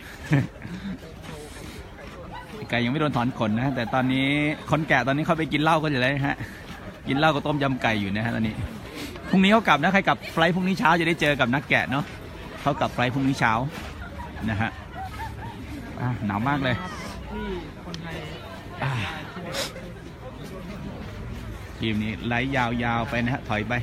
ไก่ยังไม่โดนถอนขนนะแต่ตอนนี้คนแก่ตอนนี้เขาไปกินเหล้าก็จะได้ฮะกินเหล้ากับต้มยำไก่อยู่นะฮะตอนนี้พรุ่งนี้เขากลับนะใครกลับไฟล์พรุ่งนี้เช้าจะได้เจอกับนักแกะเนาะเขากลับไฟล์พรุ่งนี้เช้านะฮะหนาวมากเลย
ที่คนไทย
อ่าทีมนี้ไล่ยาวๆไปนะฮะถอยไป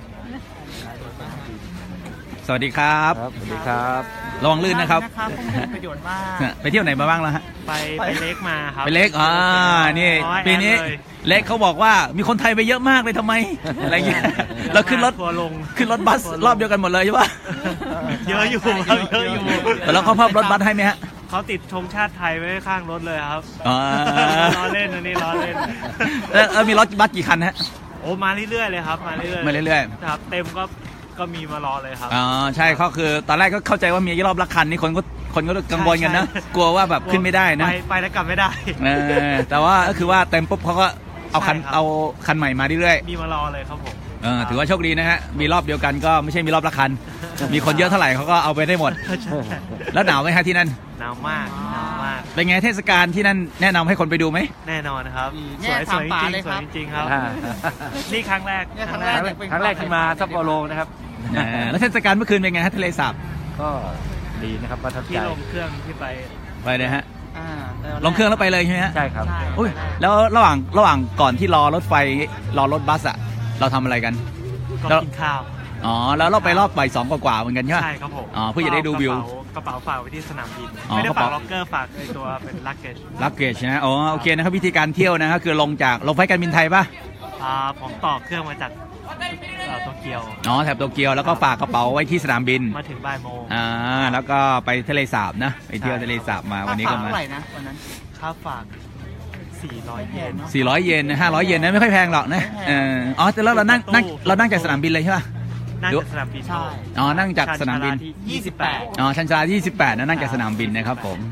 สวัสดีครับ
ครับสวัสดีครับ
ระวังลื่นนะครับ
นะครับข้อมูลประโยชน์มาก
ไปเที่ยวไหนมาบ้างแล้วฮะ
ไปไปเล็กมาครับ
ไปเล็กอ่านี่
ร้อย
ปีนี้
แอดเลย
เล็กเขาบอกว่ามีคนไทยไปเยอะมากเลยทำไมอะไรเงี้ยเราขึ้นรถ
ทัวร์ลง
ขึ้นรถบัสรอบเดียวกันหมดเลยใช่ปะ
เยอะอยู่ครับเยอะอยู่
แล้วเขาพับรถบัสให้ไหมฮะ
เขาติดธงชาติไทยไว้ข้างรถเลยครับ
อ๋อ
ล้อเล่นอันนี้ล้อเล่น
แล้วแล้วมีรถบัสกี่คันฮะ
โอ้มาเรื่อยๆเลยครับมาเรื่อยๆ
มาเรื่อย
ครับเต็มก็ก็มีมารอเลยครับ
ๆอ๋อใช่เขาคือตอนแรกก็เข้าใจว่ามีรอบละคันนี่คนก็คนก็กังวลกันนะกลัวว่าแบบขึ้นไม่ได้นะ
ไปไปแล้วกลับไม่ได้
เออแต่ว่าก็คือว่าเต็มปุ๊บเขาก็เอาคัน
ใช่ครับ
เอาคันใหม่มาเรื่อย
มีมารอเลยครับผม
ๆเออถือว่าโชคดีนะฮะมีรอบเดียวกันก็ไม่ใช่มีรอบละคัน มีคนเยอะเท่าไหร่เขาก็เอาไปได้หมด แล้วหนาวไหมฮะที่นั่น
หนาวมากหนาวมาก
เป็นไงเทศกาลที่นั่นแนะนำให้คนไปดูไหม
แน่นอนนะครับ
แง่
สวยสวย
ทางป่า
จริง
เลย
ส
ครั
วย
บ
จริงครับ
อ่า
นี่ครั้งแรก
เนี่ย
ค
ครั้
รั้ง
ง
แร
แร
ก
ก
ครั้งแรกที่มาซัปโปโรนะครับ
เออแล้วเทศกาลเมื่อคืนเป็นไงฮะทะเลสาบ
ก็ดีนะครับประทับ
ที่
ใจ
ลงเครื่องที่ไป
ไปเลยฮะ
อ่า
ลงเครื่องแล้วไปเลยใช่ไหมฮะ
ใช่ครับ
อุ้ยแล้วระหว่างระหว่างก่อนที่รอรถไฟรอรถบัสอะเราทำอะไรกัน
ก็
แล้ว
กินข้าว
อ๋อแล้วเราไปรอบบ่ายสองกว่าๆเหมือนกันใช่ไหม
ใช่ครับผม
อ๋อเพื่อจะได้ดูวิว
กระเป๋ากระเป๋าฝากไว้ที่สนามบิน
อ๋อ
ไม่ได้
กระ
ฝาก
เป๋า
ล็อกเกอร์ฝากในตัวเป็นลักเกจ
ลักเกจนะอ๋อโอเคนะครับวิธีการเที่ยวนะครับคือลงจากลงไฟล์การบินไทยป่ะ
อ่าผมต่อเครื่องมาจากเอ่อโตเกียว
อ๋อแถบโตเกียวแล้วก็ฝากกระเป๋าไว้ที่สนามบิน
มาถึงบ่ายโมง
อ่าแล้วก็ไปทะเลสาบนะไปเที่ยวทะเลสาบมาวันนี้ก็มา
เท่าไหร่นะวันนั้น
ค่าฝากสี่ร้อยเยน
สี่ร้อยเยนนะห้าร้อยเยนนะไม่ค่อยแพงหรอกนะเอออ๋อแต่แล้วเรานั่งนั่งเรานั่งจากสนามบินเลยใช่ป่ะ
นั่งจากสนามบิน
ใช่
อ๋อนั่งจากสนามบิน
ชลที่ยี่สิบแปด
อ๋อชันชาลาที่ยี่สิบแปดนะนั่งจากสนามบินนะครับผม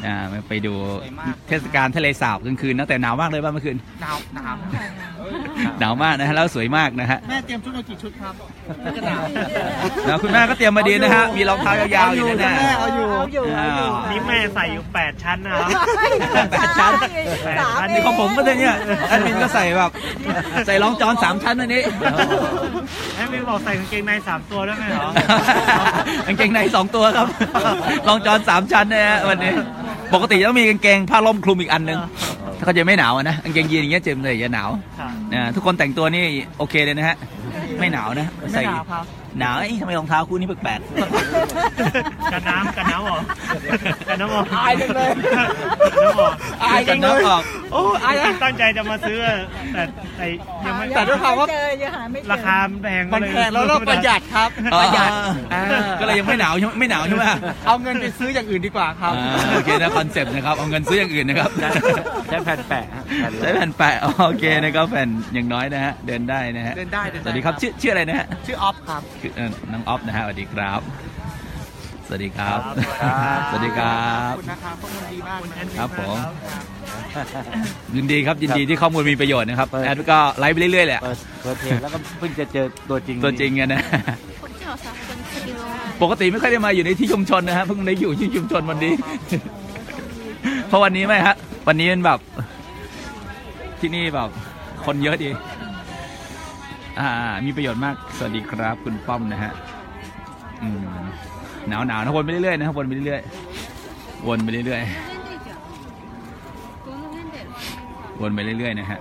อ่าไปดูเทศกาลทะเลสาบกลางคืนนะแต่หนาวมากเลยบ้างเมื่อคืน
หนาวหนาว
หนาวมากนะฮะแล้วสวยมากนะฮะ
แม่เตรียมชุดมากี่ชุดครับ
แล้วคุณแม่ก็เตรียมมาดีนะฮะมีรองเท้ายาวๆอยู่นะ
เอาอยู่
เอาอยู่เอาอยู่
นี่แม่ใส่อยู่แปดชั้นนะครับ
แปดชั้น
สาม
อันนี้ของผมก็เลยเนี่ยแอดมินก็ใส่แบบใส่รองจอนสามชั้นอันนี้
แม่ไม่บอกใส่กางเกงในสามตัวได้ไหมเหรอก
างเกงในสองตัวครับรองจอนสามชั้นนะฮะวันนี้ปกติต้องมีกางเกงผ้าล่มคลุมอีกอันนึงถ้าเขาจะไม่หนาวนะกางเกงยีนอย่างเงี้ยเจมเลยจะหนาวนะทุกคนแต่งตัวนี่โอเคเลยนะฮะไม่หนาวนะใส่หนาวไอ้ทำไมรองเท้าคู่นี้แปลกๆ
กันน้ำกันน้ำหรอกันน้ำหรอ
อายจังเลย
น้ำหรอ
อายกันน้ำออก
โอ้อายตั้งใจจะมาซื้อแต่แต่ยังไม่
แต่ด้วยความว่ายังหาไม่เจอ
ราคาแพง
มันแพงแล้วเราประหยัดครับ
อ๋อ
ประหยัด
ก็เลยยังไม่หนาวใช่ไหมไม่หนาวใช่ไหม
เอาเงินไปซื้ออย่างอื่นดีกว่าครับ
อ่าโอเคนะคอนเซปต์นะครับเอาเงินซื้ออย่างอื่นนะครับ
ใช้แผ่นแปะฮะ
ใช้แผ่นแปะโอเคนะครับแผ่นอย่างน้อยนะฮะเดินได้นะฮะ
เดินได้เดินได้
สวัสดีครับชื่อชื่ออะไรนะฮะ
ชื่อออฟครับ
คือเอ่อน้องออฟนะฮะสวัสดีครับ สวัสดีครับ
ครับ
สวัสดีครับ
ขอบคุณนะครับข้อมูลดีมากนะครับ
ผมยินดีครับยินดีที่ข้อมูลมีประโยชน์นะครับแอดก็ไลฟ์ไปเรื่อยๆแหละ
เปิดเปิดเพจแล้วก็เพิ่งจะเจอตัวจริง
ตัวจริงกันนะ ปกติไม่ค่อยได้มาอยู่ในที่ชุมชนนะฮะเพิ่งได้อยู่ที่ชุมชนวันนี้ เพราะวันนี้ไม่ฮะวันนี้เป็นแบบที่นี่แบบคนเยอะดีอ่ามีประโยชน์มากสวัสดีครับคุณป้อมนะฮะอืมหนาวหนาวนะวนไปเรื่อยๆนะครับวนไปเรื่อยๆวนไปเรื่อยๆวนไปเรื่อยๆนะฮะ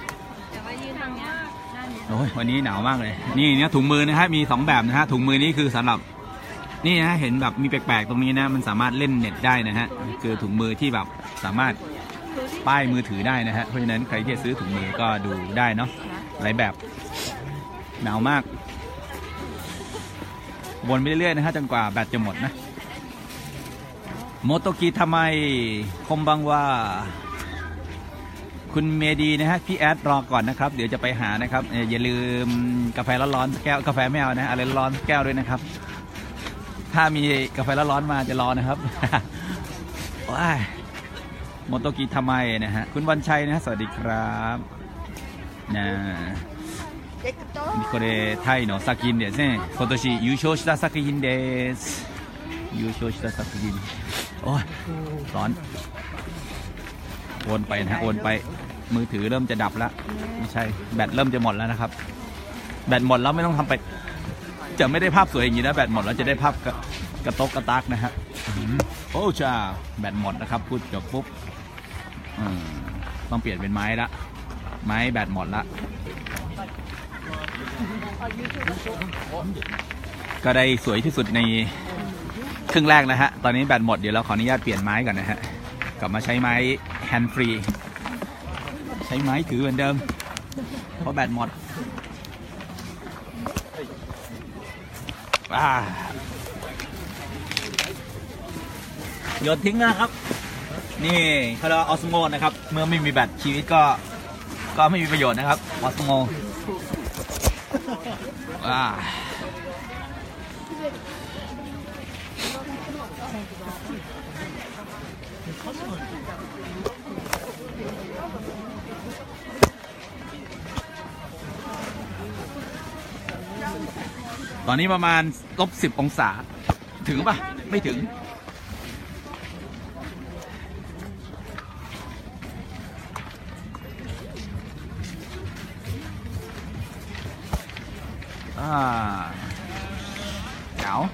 โอ้ยวันนี้หนาวมากเลยนี่เนี่ยถุงมือนะฮะมีสองแบบนะฮะถุงมือนี้คือสำหรับนี่นะเห็นแบบมีแปลกๆตรงนี้นะมันสามารถเล่นเน็ตได้นะฮะคือถุงมือที่แบบสามารถป้ายมือถือได้นะฮะเพราะฉะนั้นใครที่จะซื้อถุงมือก็ดูได้เนาะหลายแบบหนาวมากวนไปเรื่อยๆนะฮะจนกว่าแบตจะหมดนะโมโตกิทำไมคมบังว่าคุณเมดีนะฮะพี่แอดรอก่อนนะครับเดี๋ยวจะไปหานะครับอย่าลืมกาแฟร้อนๆแก้วกาแฟไม่เอานะอะไรร้อนแก้วด้วยนะครับถ้ามีกาแฟร้อนๆมาจะรอนะครับว้ายโมโตกิทำไมนะฮะคุณวันชัยนะฮะสวัสดีครับนะこれタイの作品ですね今年優勝した作品です優勝した作品โอ้ยร้อนโอนไปนะฮะโอนไปมือถือเริ่มจะดับแล้วไม่ใช่แบตเริ่มจะหมดแล้วนะครับแบตหมดแล้วไม่ต้องทำไปจะไม่ได้ภาพสวยอย่างนี้นะแบตหมดแล้วจะได้ภาพกระตกกระตักนะฮะโอ้จ้าแบตหมดนะครับพูดจบปุ๊บต้องเปลี่ยนเป็นไม้ละไม้แบตหมดละก็ได้สวยที่สุดในครึ่งแรกนะฮะตอนนี้แบตหมดเดี๋ยวเราขออนุญาตเปลี่ยนไม้ก่อนนะฮะกลับมาใช้ไม้แฮนด์ฟรีใช้ไม้ถือเหมือนเดิมเพราะแบตหมดโยนทิ้งนะครับนี่เขาเรียกว่าออสโมนะครับเมื่อไม่มีแบตชีวิตก็ก็ไม่มีประโยชน์นะครับออสโมว้าตอนนี้ประมาณลบสิบองศาถึงป่ะไม่ถึงอ่าเก๋า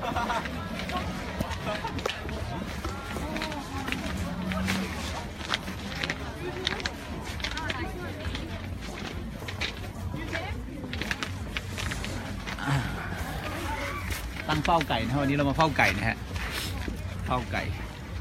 ตั้งเฝ้าไก่นะวันนี้เรามาเฝ้าไก่นะฮะเฝ้าไก่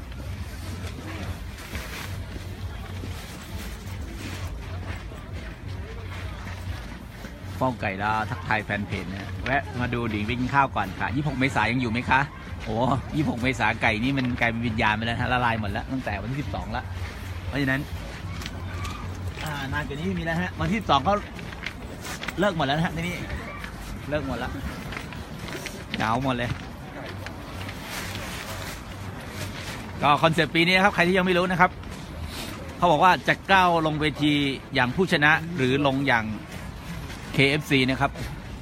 เฝ้าไก่แล้วทักทายแฟนเพจนะแวะมาดูดิ่งวิ่งข้าวก่อนค่ะยี่สิบหกเมษายนยังอยู่ไหมคะโอ้ยี่สิบหกเมษายนไก่นี่มันกลายเป็นวิญญาณไปแล้วฮะละลายหมดแล้วตั้งแต่วันที่สิบสองแล้วเพราะฉะนั้นอ่านานกว่านี้ไม่มีแล้วฮะวันที่สิบสองเขาเลิกหมดแล้วนะฮะที่นี่เลิกหมดแล้วหนาวหมดเลยก็คอนเซปต์ปีนี้นะครับใครที่ยังไม่รู้นะครับเขาบอกว่าจะก้าวลงเวทีอย่างผู้ชนะหรือลงอย่าง เค เอฟ ซี นะครับ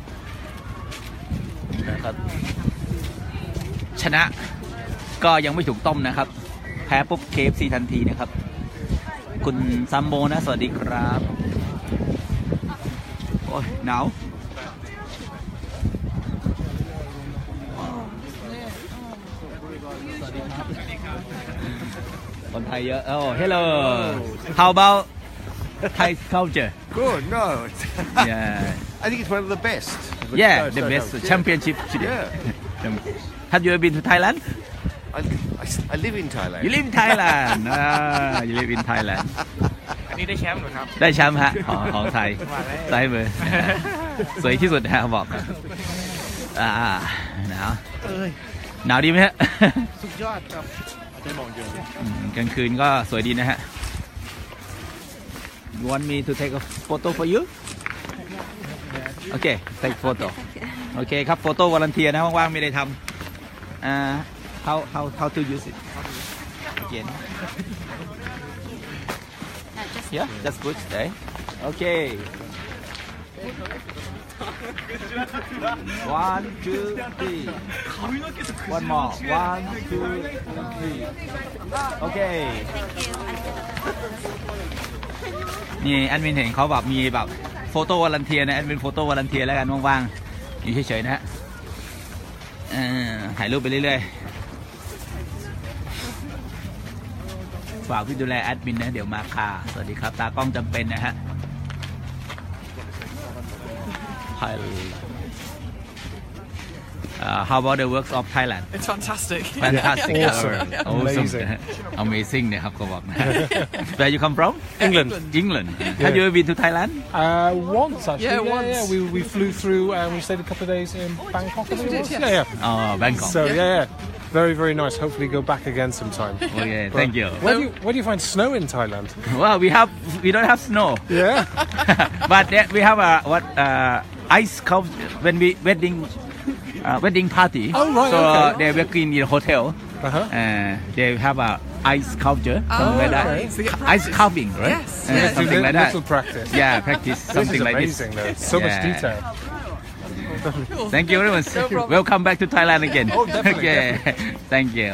นะครับชนะก็ยังไม่ถูกต้มนะครับแพ้ปุ๊บ เค เอฟ ซี ทันทีนะครับคุณซัมโบนะสวัสดีครับโอ้ยหนาวคนไทยเยอะโอ้ hello how about Thai culture
Good, no.
yeah
I think it's one of the best.
yeah
No,
the
no,
best
no.
championship today have you ever been to Thailand
I, I, I live in Thailand.
you live in Thailand อ่า you live in Thailand
อันนี้ได้แชมป์หรือครับ
ได้แชมป์ฮะของของไทยไซเบอร์สวยที่สุดฮะบอกอ่าหนาวหนาวดีไหมฮะ
สุดยอดครับได้มองเยอะ
กลางคืนก็สวยดีนะฮะ You want me to take a photo for you? Okay, take photo. Okay ครับ photo volunteer นะว่างๆไม่ได้ทำอ่า how how how to use it? Again. Yeah, just put there. Okay. One, two, three. One more. One, two, three. Okay. นี่แอดมินเห็นเขาแบบมีแบบโฟโต้วอลันเทียนะแอดมินโฟโต้วอลันเทียแล้วกันว่างๆอยู่เฉยๆนะฮะถ่ายรูปไปเรื่อยๆฝากพี่ดูแลแอดมินนะเดี๋ยวมาค่ะสวัสดีครับตากล้องจำเป็นนะฮะUh, how about the works of Thailand?
It's fantastic.
Fantastic.
Yeah.
Awesome. Amazing. Amazing นะครับเขาบอกนะ Where you come from?
England.
England. Have you ever been to Thailand?
Uh, once actually.
Yeah,
Yeah,
once.
yeah. We, we flew through and we stayed a couple of days in Bangkok. I think
we
it
did,
was.
yes.
Yeah, yeah.
Oh, Bangkok.
So yeah, yeah. Very, very nice. Hopefully go back again sometime.
Okay, thank you.
Where do you where do you find snow in Thailand?
Well, we have we don't have snow,
Yeah.
but there we have a what uh, ice sculpture when we wedding uh, wedding party.
Oh, right,
So
okay.
they working in a hotel.
Uh-huh.
Uh, they have a ice sculpture,
Oh,
something like that.
okay. So you get
Ice
practice.
carving, right?
Yes,
Uh,
yes.
something like that.
Little practice.
Yeah, practice
This
something
is
like this.
amazing though. So much
Yeah.
detail.
Thank you very much. Welcome back to Thailand again.
Oh, definitely,
Okay. Thank you.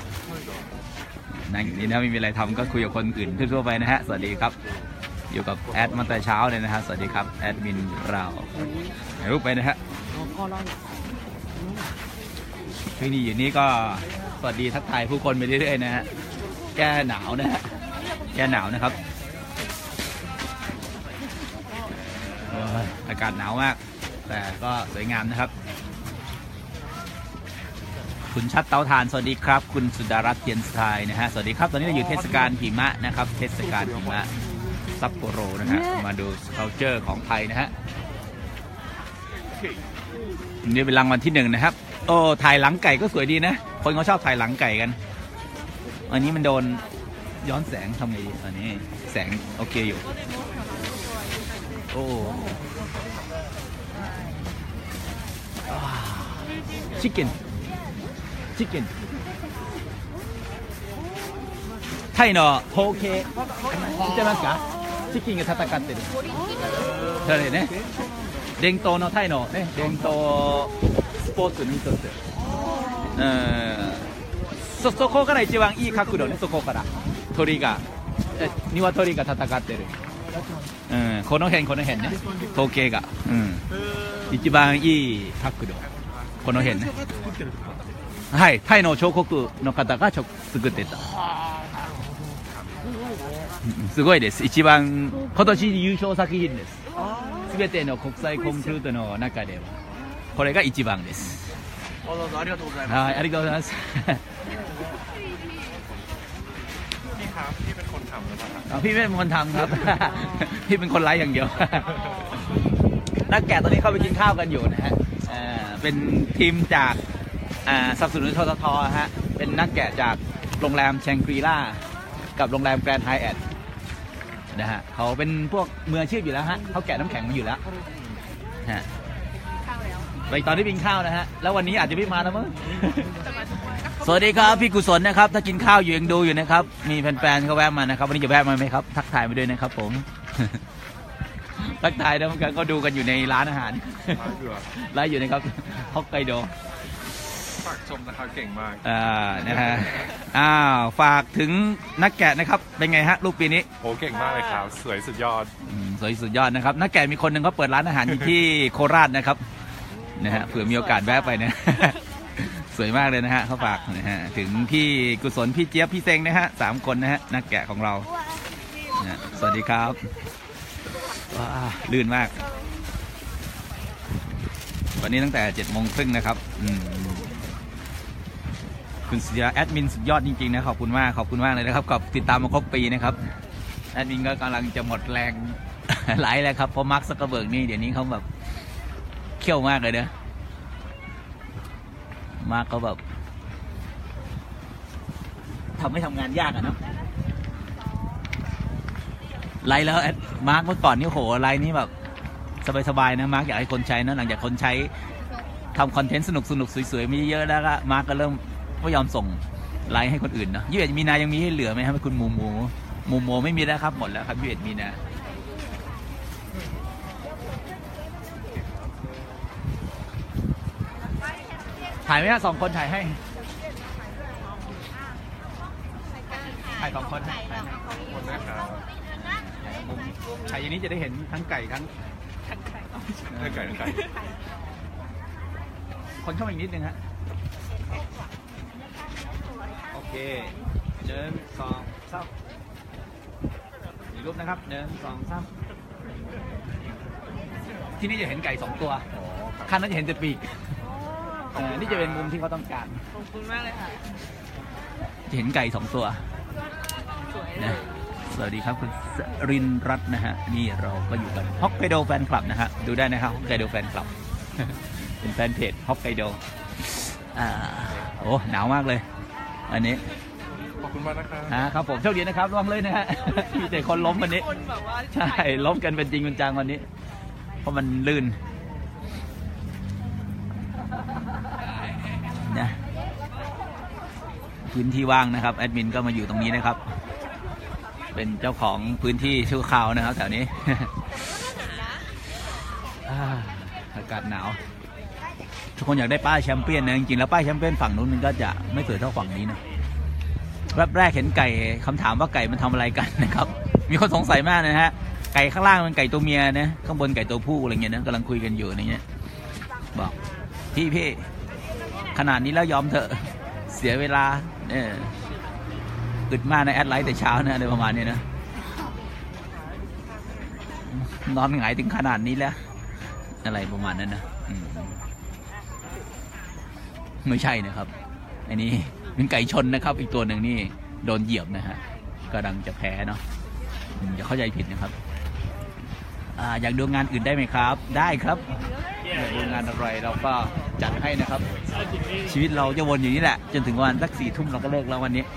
นั่งนี่นะไม่มีอะไรทำก็คุยกับคนอื่นทั่วๆไปนะฮะสวัสดีครับอยู่กับแอดมาแต่เช้าเลยนะฮะสวัสดีครับแอดมินเราถ่ายรูปไปนะฮะที่นี่อยู่นี่ก็สวัสดีทักทายผู้คนไปเรื่อยๆนะฮะแก้หนาวนะฮะแก้หนาวนะครับโอ้ยอากาศหนาวมากแต่ก็สวยงามนะครับคุณชัดเตาถ่านสวัสดีครับคุณสุดารัตน์เทียนสไตล์นะฮะสวัสดีครับตอนนี้เราอยู่เทศกาลหิมะนะครับเทศกาลหิมะซัปโปโรนะฮะมาดู culture ของไทยนะฮะนี่เป็นรางวัลที่หนึ่งนะครับโอ้ถ่ายหลังไก่ก็สวยดีนะคนเขาชอบถ่ายหลังไก่กันอันนี้มันโดนย้อนแสงทำไงดีอันนี้แสงโอเคอยู่โอ้ชิคเก้นチキンタイの統計知ってますかチキンが戦ってるそれね伝統のタイのね伝統スポーツの一つうんそそこから一番いい角度ねそこから鳥が鶏が戦ってるうんこの辺この辺ね統計がうん一番いい角度この辺ねはい、タイの彫刻の方が作ってた。すごいです。一番今年優勝作品です。すべての国際コンクールの中ではこれが一番です。
ありがとうございます。
はい、ありがとうございます。
พี่ครับพี่เป็นคนทำหรือเปล่าครับ
พี่ไม่เป็นคนทำครับ พี่เป็นคนไลฟ์อย่างเดียว นักแกะตอนนี้เข้าไปกินข้าวกันอยู่นะฮะเป็นทีมจากสนับสนุนทททฮะเป็นนักแกะจากโรงแรมแชงกรีล่ากับโรงแรมแกรนด์ไฮแอทนะฮะเขาเป็นพวกมืออาชีพอยู่แล้วฮะเขาแกะน้ำแข็งมาอยู่แล้วฮะไปตอนที่กินข้าวนะฮะแล้ววันนี้อาจจะไม่มาแล้วมั้งสวัสดีครับพี่กุศลนะครับถ้ากินข้าวอยู่ยังดูอยู่นะครับมีแฟนๆเขาแวะมานะครับวันนี้จะแวะมาไหมครับทักทายมาด้วยนะครับผมทักทายนะเหมือนกันก็ดูกันอยู่ในร้านอาหารไลฟ์อยู่นะครับฮอกไกโด
ฝากชมนะครับเก่งมาก
อ่านะฮะอ้าวฝากถึงนักแกะนะครับเป็นไงฮะลูกปีนี้
โอ้เก่งมากเลยครับสวยสุดยอด
สวยสุดยอดนะครับนักแกะมีคนหนึ่งเขาเปิดร้านอาหารอยู่ที่โคราชนะครับนะฮะเผื่อมีโอกาสแวะไปนะสวยมากเลยนะฮะเขาฝากนะฮะถึงพี่กุศลพี่เจี๊ยบพี่เซ็งนะฮะสามคนนะฮะนักแกะของเรานะสวัสดีครับว้าลื่นมากวันนี้ตั้งแต่เจ็ดโมงครึ่งนะครับคุณศิลาแอดมินสุดยอดจริงๆนะขอบคุณมากขอบคุณมากเลยนะครับกับติดตามมาครบปีนะครับแอดมินก็กำลังจะหมดแรงไหลแล้วครับเพราะมาร์คซักเคอร์เบิร์กนี่เดี๋ยวนี้เขาแบบเขี้ยวมากเลยเนอะมาร์คเขาแบบทำให้ทำงานยากอะเนาะไลน์แล้วมาร์คเมื่อก่อนนี่โหไลน์นี้แบบสบายๆนะมาร์คอยากให้คนใช้นะหลังจากคนใช้ทำคอนเทนต์สนุกสนุกสวยๆมีเยอะแล้วก็มาร์คก็เริ่มไม่ยอมส่งไลน์ให้คนอื่นเนาะยี่สิบเอ็ดมีนายังมีให้เหลือไหมครับคุณมูมูมูโมไม่มีแล้วครับหมดแล้วครับยี่สิบเอ็ดมีนาถ่ายไหมฮะสองคนถ่ายให้ถ่ายสองคนถ่ายคนนะครับถ่ายอย่างนี้จะได้เห็นทั้งไก่ทั้ง
ทั้งไก่ทั้งไก่ทั้งไก่
คนเข้ามาอีกนิดนึงฮะโอเคเดินสองสามอีกรูปนะครับเดินสองสามที่นี่จะเห็นไก่สองตัวข้างนั้นจะเห็นแต่ปีกนี่จะเป็นมุมที่เขาต้องการ
ขอบคุณมากเลยค่ะ
จะเห็นไก่สองตัวนะสวัสดีครับคุณสรินรัตน์นะฮะนี่เราก็อยู่กันฮอกไกโดแฟนคลับนะฮะดูได้นะครับฮอกไกโดแฟนคลับเป็นแฟนเพจฮอกไกโดอ่าโอ้หนาวมากเลยอันนี้
ขอบคุณมากนะครับ
อ่าครับผมโชคดีนะครับร่วงเลยนะฮะมีแต่คนล้มวันนี้ใช่ล้มกันเป็นจริงเป็นจังวันนี้เพราะมันลื่นนะพื้นที่ว่างนะครับแอดมินก็มาอยู่ตรงนี้นะครับเป็นเจ้าของพื้นที่ชั่วคราวนะครับแถวนี้อากาศหนาวทุกคนอยากได้ป้ายแชมเปี้ยนนะจริงๆแล้วป้ายแชมเปี้ยนฝั่งนู้นมันก็จะไม่สวยเท่าฝั่งนี้นะแรกแรกเห็นไก่คำถามว่าไก่มันทำอะไรกันนะครับมีคนสงสัยมากนะฮะไก่ข้างล่างมันไก่ตัวเมียนะข้างบนไก่ตัวผู้อะไรเงี้ยนะกำลังคุยกันอยู่อย่างเงี้ยบอกพี่พี่ขนาดนี้แล้วยอมเถอะเสียเวลาเนี่ยอึดมากในแอดไลท์แต่เช้านะอะไรประมาณนี้นะนอนหงายถึงขนาดนี้แล้วอะไรประมาณนั้นนะไม่ใช่นะครับอันนี้เป็นไก่ชนนะครับอีกตัวหนึ่งนี่โดนเหยียบนะฮะกำลังจะแพ้เนาะอย่าเข้าใจผิดนะครับอ่าอยากดูงานอื่นได้ไหมครับได้ครับอยากดูงานอะไรเราก็จัดให้นะครับชีวิตเราจะวนอย่างนี้แหละจนถึงวันสักสี่ทุ่มเราก็เลิกแล้ววันนี้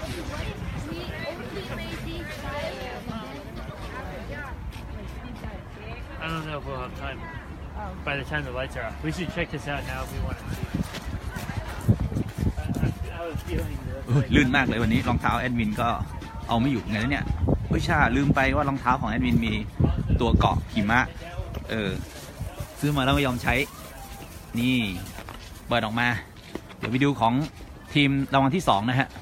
I don't know if we'll have time by the time the lights are off. We should check this out now if we want to.
ลื่นมากเลยวันนี้รองเท้าแอดมินก็เอาไม่อยู่ไงแล้วเนี่ยวิชาลืมไปว่ารองเท้าของแอดมินมีตัวเกาะหิมะเออซื้อมาแล้วไม่ยอมใช้นี่เปิดออกมาเดี๋ยวไปดูของทีมรางวัลที่สองนะฮะ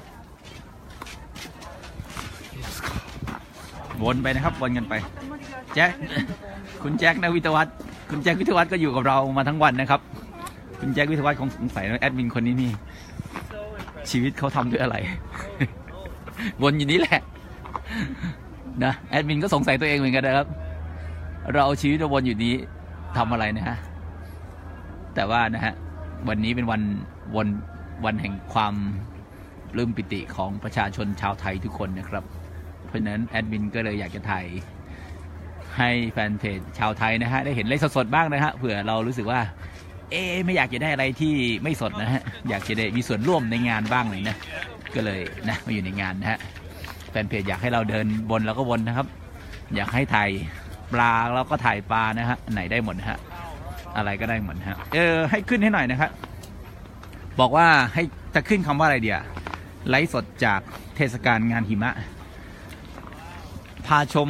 วนไปนะครับวนกันไปแจ็คคุณแจ็คนะวิทยวัฒน์คุณแจ็ควิทยวัฒน์ก็อยู่กับเรามาทั้งวันนะครับคุณแจ็ควิทยวัฒน์คงสงสัยว่าแอดมินคนนี้นี่ชีวิตเขาทำด้วยอะไรวนอยู่นี้แหละนะแอดมินก็สงสัยตัวเองเหมือนกันนะครับเราเอาชีวิตวนอยู่นี้ทำอะไรนะฮะแต่ว่านะฮะวันนี้เป็นวันวันวันแห่งความปลื้มปิติของประชาชนชาวไทยทุกคนนะครับเพราะฉะนั้นแอดมินก็เลยอยากจะถ่ายให้แฟนเพจชาวไทยนะฮะได้เห็นไลฟ์สดๆบ้างนะฮะเผื่อเรารู้สึกว่าเอ๊ะไม่อยากจะได้อะไรที่ไม่สดนะฮะอยากจะได้มีส่วนร่วมในงานบ้างเลยนะก็เลยนะมาอยู่ในงานนะฮะแฟนเพจอยากให้เราเดินวนแล้วก็วนนะครับอยากให้ถ่ายปลาแล้วก็ถ่ายปลานะฮะไหนได้หมดนะฮะอะไรก็ได้หมดฮะเออให้ขึ้นให้หน่อยนะครับบอกว่าให้จะขึ้นคำว่าอะไรเดียไลฟ์สดจากเทศกาลงานหิมะพาชม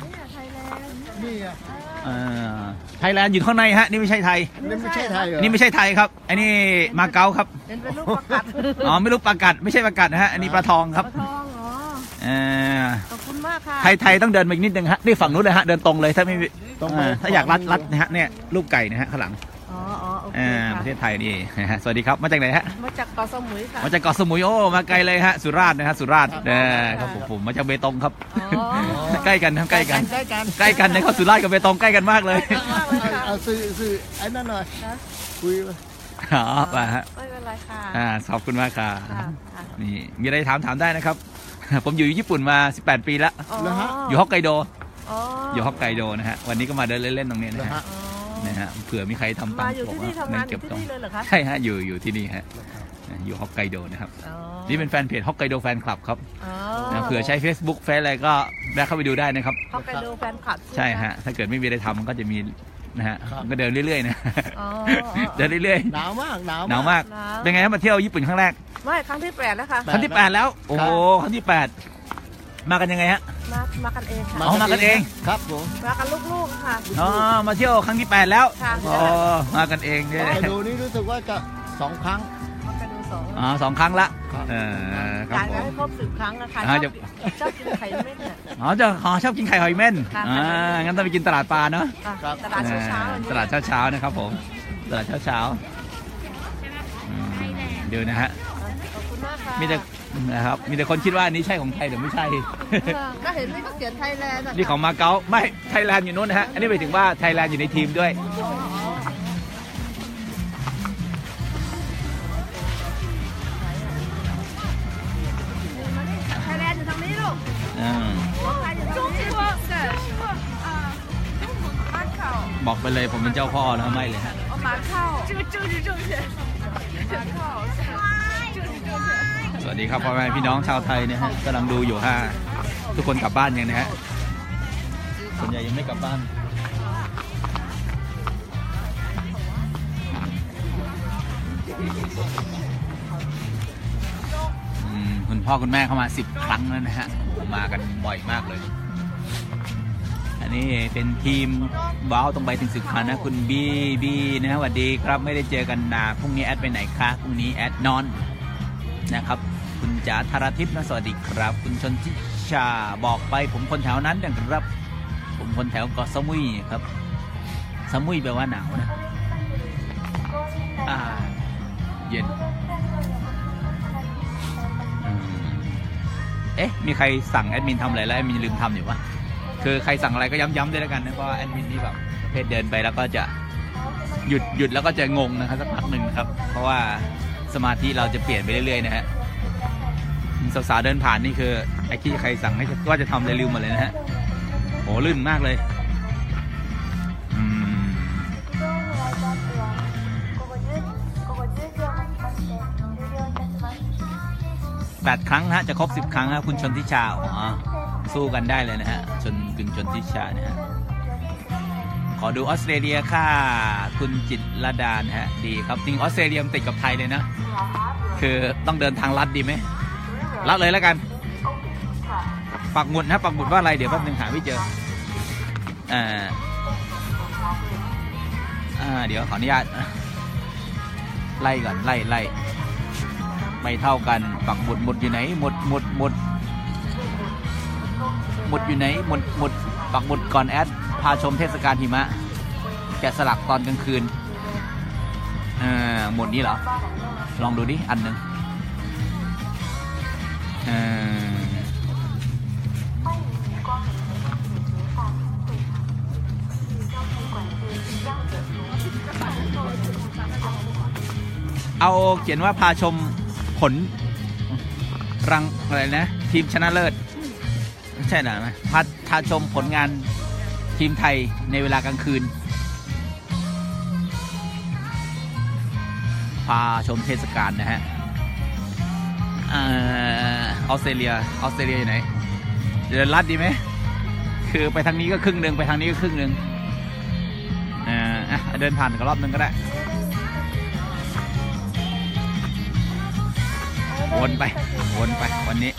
ไทยแลนด์อยู่ข้างในฮะนี่ไม่ใช่ไทยนี่ไม่ใช่ไทยนี่ไม่ใช่ไทยครับอันนี้มาเก๊าครับ
เป็นเป็นลูกประกัด
อ๋อไม่รู้ปลากัดไม่ใช่ปลากัดนะฮะอันนี้ปลาทองครับ
ปลาทองอ๋อ
เออ
ขอบคุณมากค่ะ
ไทยไทยต้องเดินไปอีกนิดนึงฮะนี่ฝั่งนู้นเลยฮะเดินตรงเลยถ้าไม่อ่าถ้าอยากรัดรัดนะฮะเนี่ยรูปไก่นะฮะข้างหลัง
อ๋ออ๋อโอเค
อ่า
ค่ะ
ประเทศไทยนี่นะฮะสวัสดีครับมาจากไหนฮะ
มาจากเกาะสมุยค่ะ
มาจากเกาะสมุยโอ้มาไกลเลยฮะสุราษฎร์นะฮะสุราษฎร์เออครับผมผมมาจากเบตงครับ
อ๋อ
ใกล้กันครับใกล้กัน
ใกล้กัน
ใกล้กันนะครับสุราษฎร์กับเบตงใกล้กันมากเลย
มากเลยค่ะ
เอาสื่อสื่อไอ้นั่นหน่อยคุย
อ๋อมาฮะ
ไม่เป็นไรค่ะ
อ่าขอบคุณมากค่ะ
ค่ะค่ะ
นี่มีอะไรถามถามได้นะครับ ผมอยู่ญี่ปุ่นมาสิบแปดปีแล้ว
อ๋อ
อยู่ฮอกไกโด
อ๋อ
อยู่ฮอกไกโดนะฮะวันนี้ก็มาเดินเล่นๆตรงนี้นะฮะ
อ๋อ
นะฮะเผื่อมีใครทำตาม
มาอยู่
ผม
ที่นี่ทำงานอยู่
เก็บ
ที่
ตรง
นี่เลยเหรอคะ
ใช่ฮะอยู่อยู่ที่นี่ฮะอยู่ฮอกไกโดนะครับ
อ๋อ
นี่เป็นแฟนเพจฮอกไกโดแฟนคลับครับ
อ๋อ
นะเผื่อใช้ Facebook เฟซอะไรก็แวะเข้าไปดูได้นะครับ
ฮอกไกโดแฟนคลับ
ใช่ฮะถ้าเกิดไม่มีอะไรทำมันก็จะมีนะฮะมันก็เดินเรื่อยๆนะ
อ๋อ
เดินเรื่อย
หนาวมากหนาว
ๆหนาวมาก
หนาว
เป็นไงครับมาเที่ยวญี่ปุ่นครั้งแรก
ไม่ครั้งที่แปดแล้วค่ะ
ครั้งที่แปดแล้วโอ้โหครั้งที่แปดมากันยังไงฮะ
มามากันเองค่ะ
อ๋อมากันเอง
ครับผม
มากันลูกๆค่ะ
อ๋อมาเที่ยวครั้งที่แปดแล้ว
ค่ะ
อ๋อมากันเองเนี่ย
ไปดูนี่รู้สึกว่าจะสองครั้ง
ฮอกไกโดสอง
อ๋อสองครั้งละ
ครับ
เออค
อ
รับ
ยาก
ผ
จะ
ม
ให้ครบสิบครั้งนะคะ
อ่า
ช
จะ
อบชอบกินไข่เม็ดเนี่ย
อ๋อจะอ๋อชอบกินไข่หอยเม่น
ค่ะ
อ่างั้นต้องไปกินตลาดปลาเนาะ
ค่ะตลาดเช้าๆวันนี้
ตลาดเช้าๆนะครับผมตลาดเช้าๆอืมเดี๋ยวนะฮะ
ขอบคุณมากค่ะ
มีแต่นะครับมีแต่คนคิดว่าอันนี้ใช่ของไทยหรือไม่ใช่
ก็เห็นนี่ก็เขียนไทยแลนด์ะ
นี่ของมาเก๊าไม่ไทยแลนด์อยู่นู้นนะฮะอันนี้หมายถึงว่าไทยแลนด์อยู่ในทีมด้วย
ไทยแลนด์อยู่ทางนี้ลูก
อ่า
ไทยอยู่ทางนี้
บอกไปเลยผมเป็นเจ้าพ่อนะไม่เลยฮะ
马靠这个政治正确马靠
สวัสดีครับพ่อแม่พี่น้องชาวไทยนะฮะกำลังดูอยู่ฮะทุกคนกลับบ้านยังนะฮะส่วนใหญ่ยังไม่กลับบ้านอืมคุณพ่อคุณแม่เข้ามาสิบครั้งแล้วนะฮะมากันบ่อยมากเลยอันนี้เป็นทีมบ้าวต้องไปถึงสิบครั้งนะคุณบีบีนะสวัสดีครับไม่ได้เจอกันนานพรุ่งนี้แอดไปไหนคะพรุ่งนี้แอดนอนนะครับคุณจ๋าธารทิพย์นะสวัสดีครับคุณชนทิชาบอกไปผมคนแถวนั้นนะครับผมคนแถวเกาะสมุยครับสมุยแปลว่าหนาวนะอ่าเย็นอืมเอ๊ะมีใครสั่งแอดมินทำอะไรแล้วแอดมินลืมทำอยู่ปะคือใครสั่งอะไรก็ย้ำๆด้วยแล้วกันนะเพราะว่าแอดมินนี่แบบเพจเดินไปแล้วก็จะหยุดหยุดแล้วก็จะงงนะครับสักพักหนึ่งนะครับเพราะว่าสมาธิเราจะเปลี่ยนไปเรื่อยๆนะฮะสาวๆเดินผ่านนี่คือไอ้ที่ใครสั่งให้ว่าจะทำเลยลืมหมดเลยนะฮะโหลื่นมากเลยอืมแปดครั้งฮะจะครบสิบครั้งฮะคุณชนทิชาอ๋อสู้กันได้เลยนะฮะชนกึ่งชนทิชานะฮะขอดูออสเตรเลียค่ะคุณจิตรลดานะฮะดีครับจริงออสเตรเลียติดกับไทยเลยนะคือต้องเดินทางลัดดีไหมลัดเลยแล้วกันปักหมุดนะปักหมุดว่าอะไรเดี๋ยวแป๊บนึงหาไม่เจออ่าอ่าเดี๋ยวขออนุญาตไล่ก่อนไล่ไล่ไม่เท่ากันปักหมุดหมุดอยู่ไหนหมุดหมุดหมุดหมุดอยู่ไหนหมุดหมุดปักหมุดก่อนแอดพาชมเทศกาลหิมะแกะสลักตอนกลางคืนอ่าหมุดนี้เหรอลองดูดิอันหนึ่งอ่าเอาเขียนว่าพาชมผลรังอะไรนะทีมชนะเลิศไม่ใช่หรอพาพาชมผลงานทีมไทยในเวลากลางคืนพาชมเทศกาลนะฮะออสเตรเลียออสเตรเลียอยู่ไหนเดินลัดดีไหมคือไปทางนี้ก็ครึ่งหนึ่งไปทางนี้ก็ครึ่งหนึ่งอ่าเดินผ่านกันรอบนึงก็ได้วนไปวนไปวันนี้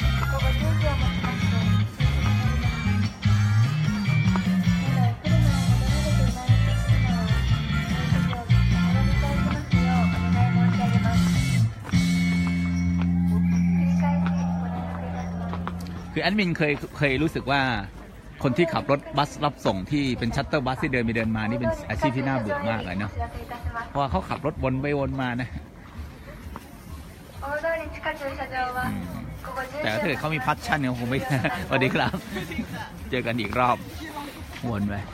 คือแอดมินเคยเคยรู้สึกว่าคนที่ขับรถบัสรับส่งที่เป็นชัตเตอร์บัสที่เดินไปเดินมานี่เป็นอาชีพที่น่าเบื่อมากเลยเนาะเพราะว่าเขาขับรถวนไปวนมานะแต่ถ้าเกิดเขามีพัชชั่นเนี่ยคงไม่ สวัสดีครับ เจอกันอีกรอบวนไป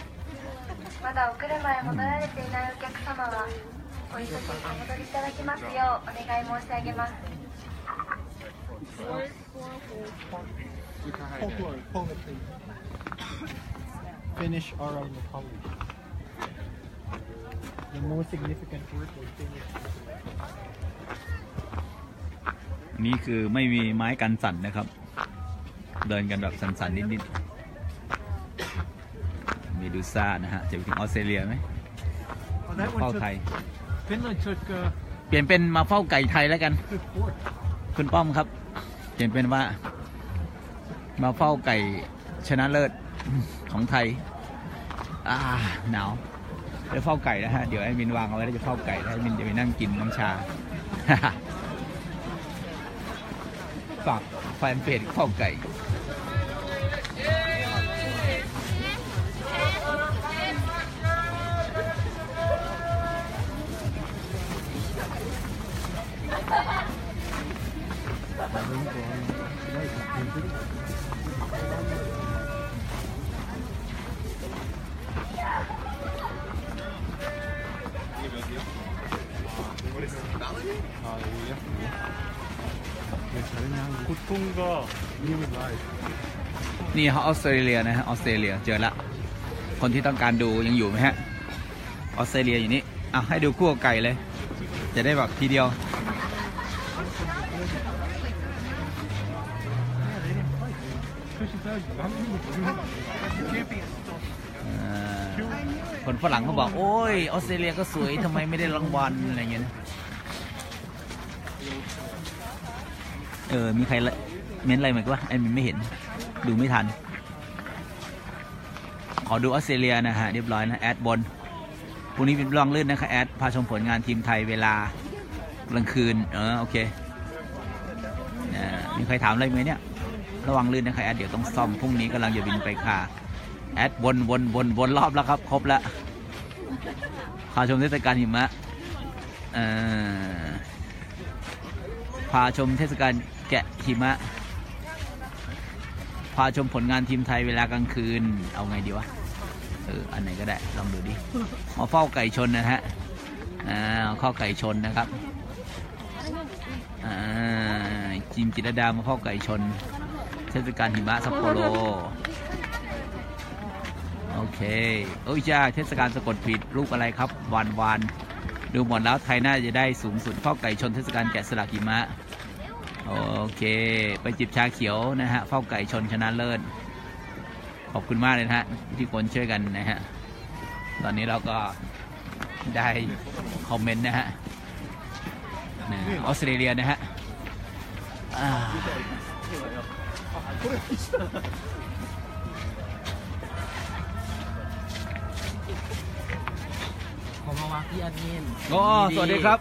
Finish or on the polish. The more significant word was finish.
นี่คือไม่มีไม้กันสั่นนะครับเดินกันแบบสั่นๆนิดๆเมดูซ่านะฮะจะไปถึงออสเตรเลียไหมเฝ้าไทย
Finland took. Uh,
เปลี่ยนเป็นมาเฝ้าไก่ไทยแล้วกันคุณป้อมครับเปลี่ยนเป็นว่ามาเฝ้าไก่ชนะเลิศของไทยอ่าหนาวเดี๋ยวเฝ้าไก่นะฮะเดี๋ยวไอ้มินวางเอาไว้แล้วจะเฝ้าไก่แล้วไอ้มินจะไปนั่งกินน้ำชาฝากแฟนเพจเฝ้าไก่นี่เขาออสเตรเลียนะฮะออสเตรเลียเจอละคนที่ต้องการดูยังอยู่ไหมฮะออสเตรเลียอยู่นี่อ่ะให้ดูคู่ไก่เลยจะได้แบบทีเดียวคนฝรั่งเขาบอกโอ้ยออสเตรเลียก็สวยทำไมไม่ได้รางวัลอะไรเงี้ยนะเออมีใครเม้นอะไรไหมก็ว่าไอ้มินไม่เห็นดูไม่ทันขอดูออสเตรเลียนะฮะเรียบร้อยนะแอดบนพรุ่งนี้เป็นลองลื่นนะคะแอดพาชมผลงานทีมไทยเวลากลางคืนเออโอเคมีใครถามอะไรไหมเนี่ยระวังลื่นนะคะแอดเดี๋ยวต้องซ่อมพรุ่งนี้กำลังจะบินไปค่ะแอดวนวนวนวนรอบแล้วครับครบแล้วพาชมเทศกาลหิมะพาชมเทศกาลแกะหิมะพาชมผลงานทีมไทยเวลากลางคืนเอาไงดีวะเอออันไหนก็ได้ลองดูดิมาเฝ้าไก่ชนนะฮะอ่าเข้าไก่ชนนะครับอ่าจิมจิตรดามาเฝ้าไก่ชนเทศกาลหิมะซัปโปโรโอเคโอ้ยจ้าเทศกาลสะกดผิดรูปอะไรครับวานวานดูหมดแล้วไทยน่าจะได้สูงสุดเฝ้าไก่ชนเทศกาลแกะสลักหิมะโอเคไปจิบชาเขียวนะฮะเฝ้าไก่ชนชนะเลิศขอบคุณมากเลยนะฮะที่คนช่วยกันนะฮะตอนนี้เราก็ได้คอมเมนต์นะฮะออสเตรเลียนะฮะ
ผมมาวางที่แอดมิน
โอ้สวัสดีครับ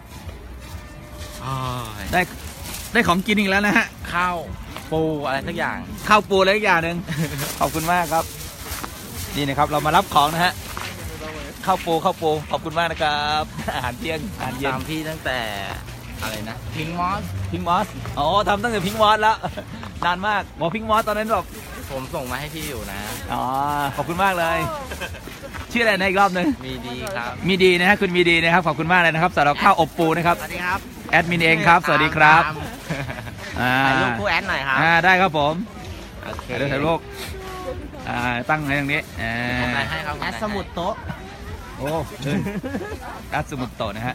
ได้ได้ของกินอีกแล้วนะฮะข้าวปูอะไรสักอย่างข้าวปูอะไรสักอย่างหนึ่ง ขอบคุณมากครับนี่นะครับเรามารับของนะฮะข้าวปูข้าวปูขอบคุณมากนะครับอาหารเที่ยงอาหารเย็นตามพี่ตั้งแต่อะไรนะพิงมอสพิงมอสอ๋อทำตั้งแต่พิงมอสแล้วนานมากบอกพิงมอสตอนนั้นแบบผมส่งมาให้พี่อยู่นะอ๋อขอบคุณมากเลยชื่ออะไรนะอีกรอบหนึ่งมีดีครับมีดีนะฮะคุณมีดีนะครับขอบคุณมากเลยนะครับสำหรับข้าวอบปูนะครับสวัสดีครับแอดมินเองครับสวัสดีครับถ่ายรูปคู่แอดหน่อยครับได้ครับผมเดี๋ยวถ่ายรูปตั้งไว้ตรงนี้แอดสมุดโต๊ะโอ้แอดสมุดโต๊ะนะฮะ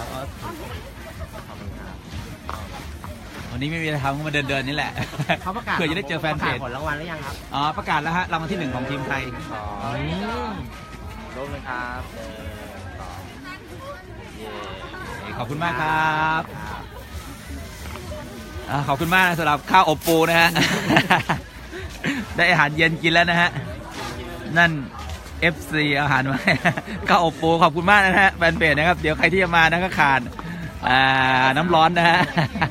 วันนี้ไม่มีอะไรทำก็มาเดินเดินนี่แหละเขาประกาศเพื่อจะได้เจอแฟนเพจผลรางวัลหรือยังครับอ๋อประกาศแล้วฮะรางวัลที่หนึ่งของทีมไทยรูปเลยครับขอบคุณมากครับอ่าขอบคุณมากนะสำหรับข้าวอบปูนะฮะ ได้อาหารเย็นกินแล้วนะฮะนั่น เอฟ ซี อาหารมาข้าวอบปูขอบคุณมากนะฮะแฟนเพจนะครับเดี๋ยวใครที่จะมานะก็ขาดอ่าน้ำร้อนนะฮะ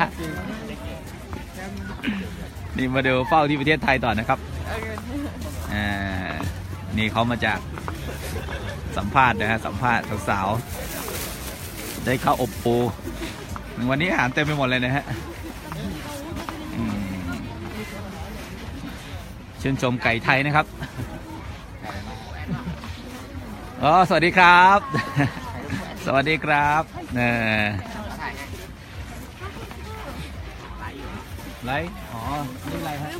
นี่มาดูเฝ้าที่ประเทศไทยต่อนะครับอ่านี่เขามาจากสัมภาษณ์นะฮะสัมภาษณ์สาวๆได้ข้าวอบปูวันนี้อาหารเต็มไปหมดเลยนะฮะชื่นชมไก่ไทยนะครับอ๋อสวัสดีครับ สวัสดีครับเนี่ยไรอ๋อนี่ไรครับ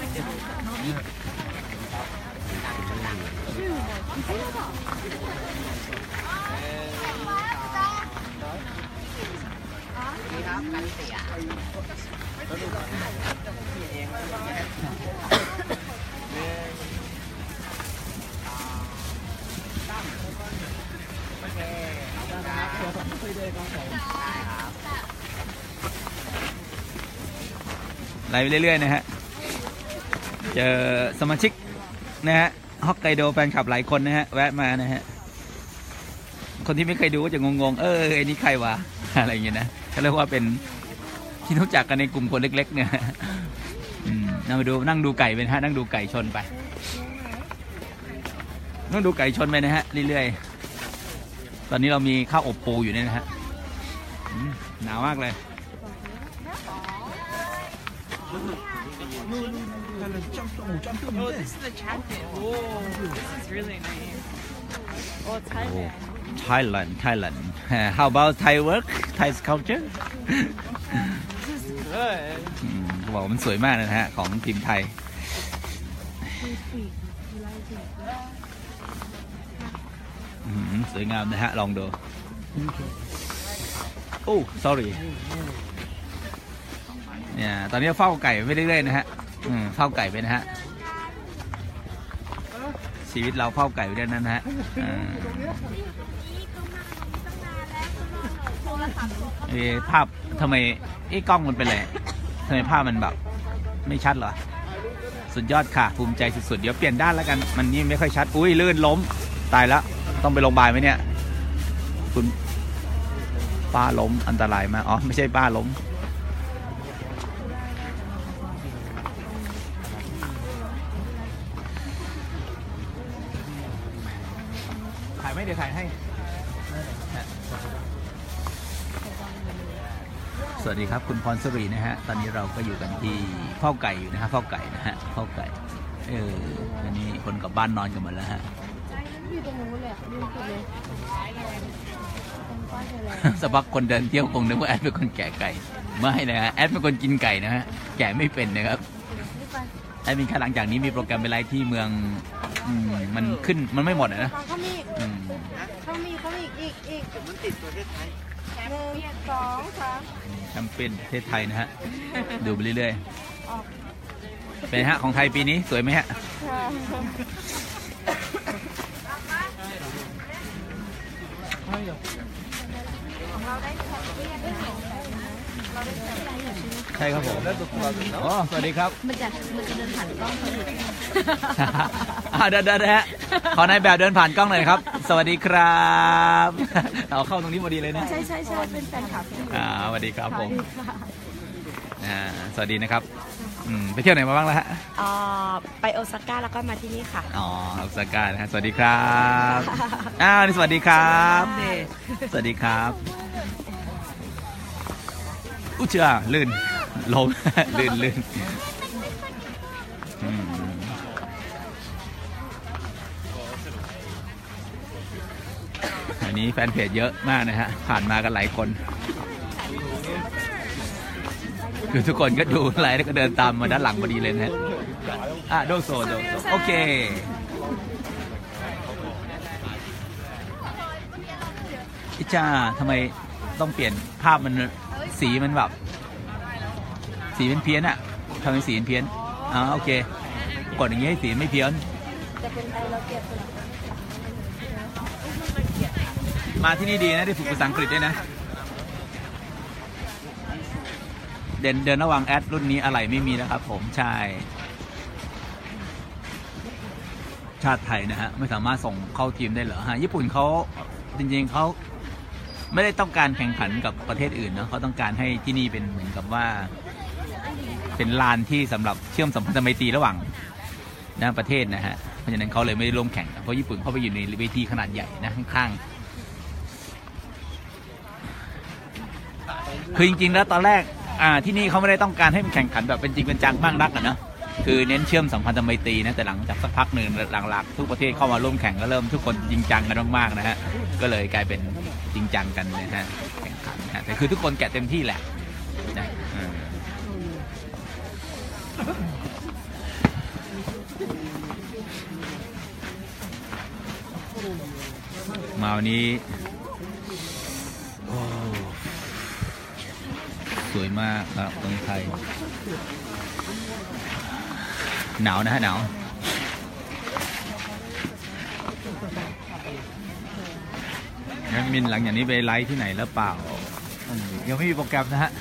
ไล่ไปเรื่อยๆนะฮะเจอสมาชิกนะฮะฮอกไกโดแฟนคลับหลายคนนะฮะแวะมานะฮะคนที่ไม่เคยดูก็จะงงๆเออไอ้นี่ใครวะอะไรอย่างเงี้ยนะเขาเรียกว่าเป็นที่รู้จักกันในกลุ่มคนเล็กๆเนี่ยนั่งดูนั่งดูไก่ไปนะฮะนั่งดูไก่ชนไปนั่งดูไก่ชนไปนะฮะเรื่อยๆตอนนี้เรามีข้าวอบปูอยู่เนี่ยนะฮะหนาวมากเลยThailand Thailand How about Thai work Thai culture เขาบอกมันสวยมากนะฮะของทีมไทยสวยงามนะฮะลองดูโอ้ sorry เนี่ยตอนนี้เฝ้าไก่ไปเรื่อยๆนะฮะเฝ้าไก่ไปนะฮะชีวิตเราเฝ้าไก่ไปเรื่อยๆนะฮะเอภาพทำไมไอ้กล้องมันเป็นไรทำไมภาพมันแบบไม่ชัดเหรอสุดยอดค่ะภูมิใจสุดๆเดี๋ยวเปลี่ยนด้านแล้วกันมันนี่ไม่ค่อยชัดอุ้ยลื่นล้มตายแล้วต้องไปโรงพยาบาลไหมเนี่ยคุณป้าล้มอันตรายมากอ๋อไม่ใช่ป้าล้มถ่ายไหมเดี๋ยวถ่ายให้สวัสดีครับคุณพรศรีนะฮะตอนนี้เราก็อยู่กันที่เฝ้าไก่อยู่นะฮะเฝ้าไก่นะฮะเฝ้าไก่เออวันนี้คนกลับบ้านนอนกันหมดแล้วฮะสักพักคนเดินเที่ยวคงนึกว่าแอดเป็นคนแก่ไก่ไม่นะฮะแอดเป็นคนกินไก่นะฮะแก่ไม่เป็นนะครับแอดมีแค่หลังจากนี้มีโปรแกรมไปไลฟ์ที่เมืองมันขึ้นมันไม่หมดนะ
เขามีเขามีเขามีอีกอีกมันติดตัวประเทศไทยหนึ่งสองสาม
แชมเปี้ยนประเทศไทยนะฮะดูไปเรื่อยๆเป็นฮะของไทยปีนี้สวยไหมฮะใช่ครับผมอ๋อสวัสดีครับ
มันจะมันจะเดินผ่านกล้องเขาอยู่
เดินเดินฮะขอนายแบบเดินผ่านกล้องหน่อยครับสวัสดีครับเอาเข้าตรงนี้พอดีเลยนะ
ใช่ใช่ใช่เป็นแฟนคลับ
อ่าสวัสดีครับผมอ่าสวัสดีนะครับไปเที่ยวไหนมาบ้างแล้วฮะ
อ๋อไปโอซาก้าแล้วก็มาที่นี่ค่ะ
อ๋อโอซาก้านะฮะสวัสดีครับอ้าวสวัสดีครับสวัสดีครับอุ้ยเชื่อลื่นลงลื่นลื่นอันนี้แฟนเพจเยอะมากนะฮะผ่านมากันหลายคนคือทุกคนก็ดูไลฟ์แล้วก็เดินตามมาด้านหลังพอดีเลยนะฮะอ่ะโดโซโดโซโอเคอิจฉาทำไมต้องเปลี่ยนภาพมันสีมันแบบสีเป็นเพี้ยนอะทำเป็นสีเป็นเพี้ยนอ๋อโอเคกดอย่างงี้ให้สีไม่เพี้ยนมาที่นี่ดีนะได้ฝึกภาษาอังกฤษด้วยนะเดินเดินระวังแอดรุ่นนี้อะไรไม่มีนะครับผมใช่ชาติไทยนะฮะไม่สามารถส่งเข้าทีมได้เหรอฮะญี่ปุ่นเขาจริงๆเขาไม่ได้ต้องการแข่งขันกับประเทศอื่นนะเขาต้องการให้ที่นี่เป็นเหมือนกับว่าเป็นลานที่สำหรับเชื่อมสัมพันธไมตรีระหว่างนะประเทศนะฮะเพราะฉะนั้นเขาเลยไม่ได้ร่วมแข่งเพราะญี่ปุ่นเขาไปอยู่ในเวทีขนาดใหญ่นะข้างๆคือจริงๆแล้วตอนแรกอ่าที่นี่เขาไม่ได้ต้องการให้มันแข่งขันแบบเป็นจริงเป็นจังมากนักอะนะคือเน้นเชื่อมสัมพันธไมตรีนะแต่หลังจากสักพักหนึ่งหลังๆทุกประเทศเข้ามาร่วมแข่งก็เริ่มทุกคนจริงจังกันมากๆนะฮะก็เลยกลายเป็นจริงจังกันนะฮะแข่งขันนะแต่คือทุกคนแกะเต็มที่แหละนะมาวันนี้สวยมากครับเมืองไทยหนาวนะฮะหนาวงั้นมินหลังอย่างนี้ไปไลฟ์ที่ไหนแล้วเปล่ายังไม่มีโปรแกรมนะฮะ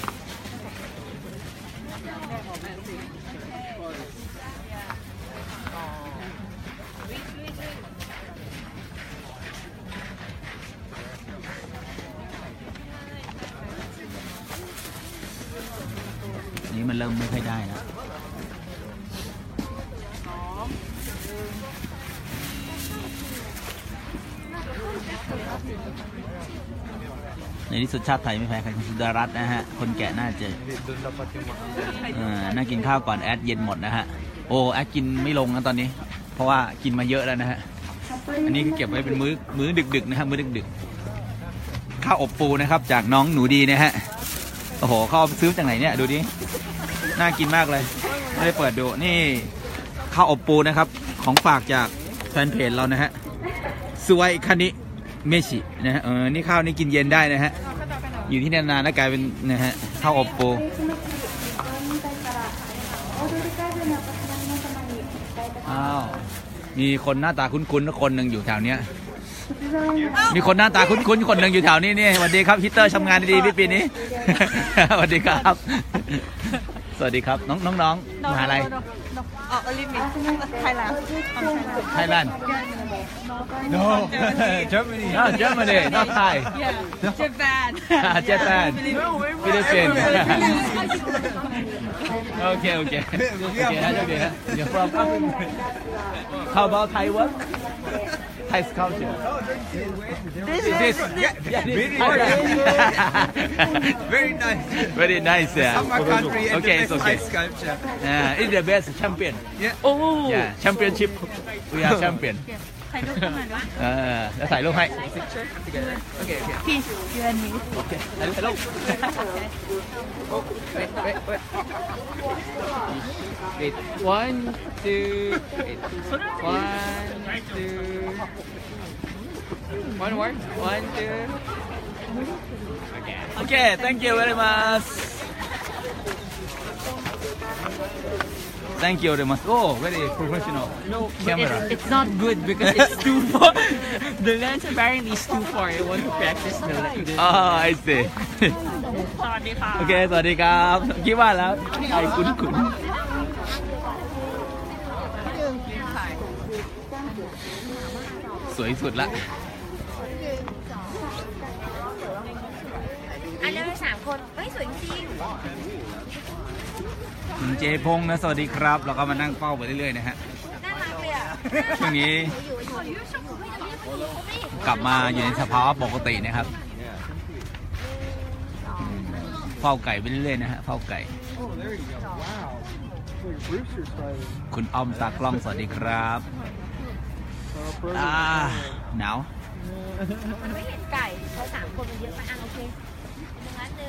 นี้มันเริ่มไม่ค่อยได้แล้วในที่สุดชาติไทยไม่แพ้ใครคุณสุดารัตน์นะฮะคนแก่น่าจะน่ากินข้าวก่อนแอดเย็นหมดนะฮะโอ้แอดกินไม่ลงนะตอนนี้เพราะว่ากินมาเยอะแล้วนะฮะอันนี้ก็เก็บไว้เป็นมื้อมื้อดึกๆนะฮะมื้อดึกๆข้าวอบปูนะครับจากน้องหนูดีนะฮะโอ้โหเขาซื้อจากไหนเนี่ยดูดิน่ากินมากเลยไม่ได้เปิดดูนี่ข้าวอบปูนะครับของฝากจากแฟนเพจเรานะฮะสวยคานิเมชินะฮะเออนี่ข้าวนี่กินเย็นได้นะฮะอยู่ที่นานๆแล้วกลายเป็นนะฮะข้าวอบปูอ้าวมีคนหน้าตาคุ้นๆคนหนึ่งอยู่แถวเนี้ยมีคนหน้าตาคุ้นๆคนหนึ่งอยู่แถวนี้นี่สวัสดีครับฮิตเตอร์ทำงานดีๆปีนี้สวัสดีครับสวัสดีครับน้องน้องน้องมหาลัย
อ๋อโอลิมปิกไทยแลนด์
ไทยแลนด์
No Germany
no Germany not Thai
yeah Japan
Japan Philippines okay okay okay ฮะโอเคฮะเดี๋ยว from how about Thai work Thai culture
this
this
yeah very nice
very nice yeah
summer country and
okay
the
it's
best
okay
ice sculpture
yeah it's the best champion
yeah
oh
yeah championship we are champion
ถ่ายรูปกันหน่อยด้วย
เออแล้วถ่ายรูปให้
okay okay
Peace you and me
โอเคถ่ายรูปwait wait wait wait one two wait one two one more one two okay okay thank you very much Thank you very much. Oh, very professional.
No,
camera.
It's, it's not good because it's too far. The lens apparently is too far. I want to practice the lens.
Oh, I see.
สวัสดีค่ะ
โอเคสวัสดีครับคิดว่าแล้วใครคุ้นคุ้นสวยสุดละ
อันนี้เป็นสามคนเฮ้ยสวยจริง
คุณเจพงษ์นะสวัสดีครับเราก็มานั่งเฝ้าไปเรื่อยๆนะฮะ
น่ารักเลยอ่ะ
ช่วงนี้กลับมาอยู่ในสภาวะปกตินะครับเฝ้าไก่ไปเรื่อยๆนะฮะเฝ้าไก่คุณอ้อมตากล้องสวัสดีครับอ่าหนาว
ไม่เห็นไก่เขาสามคนมันเยอะไปอ่ะโอเคงั้นเลย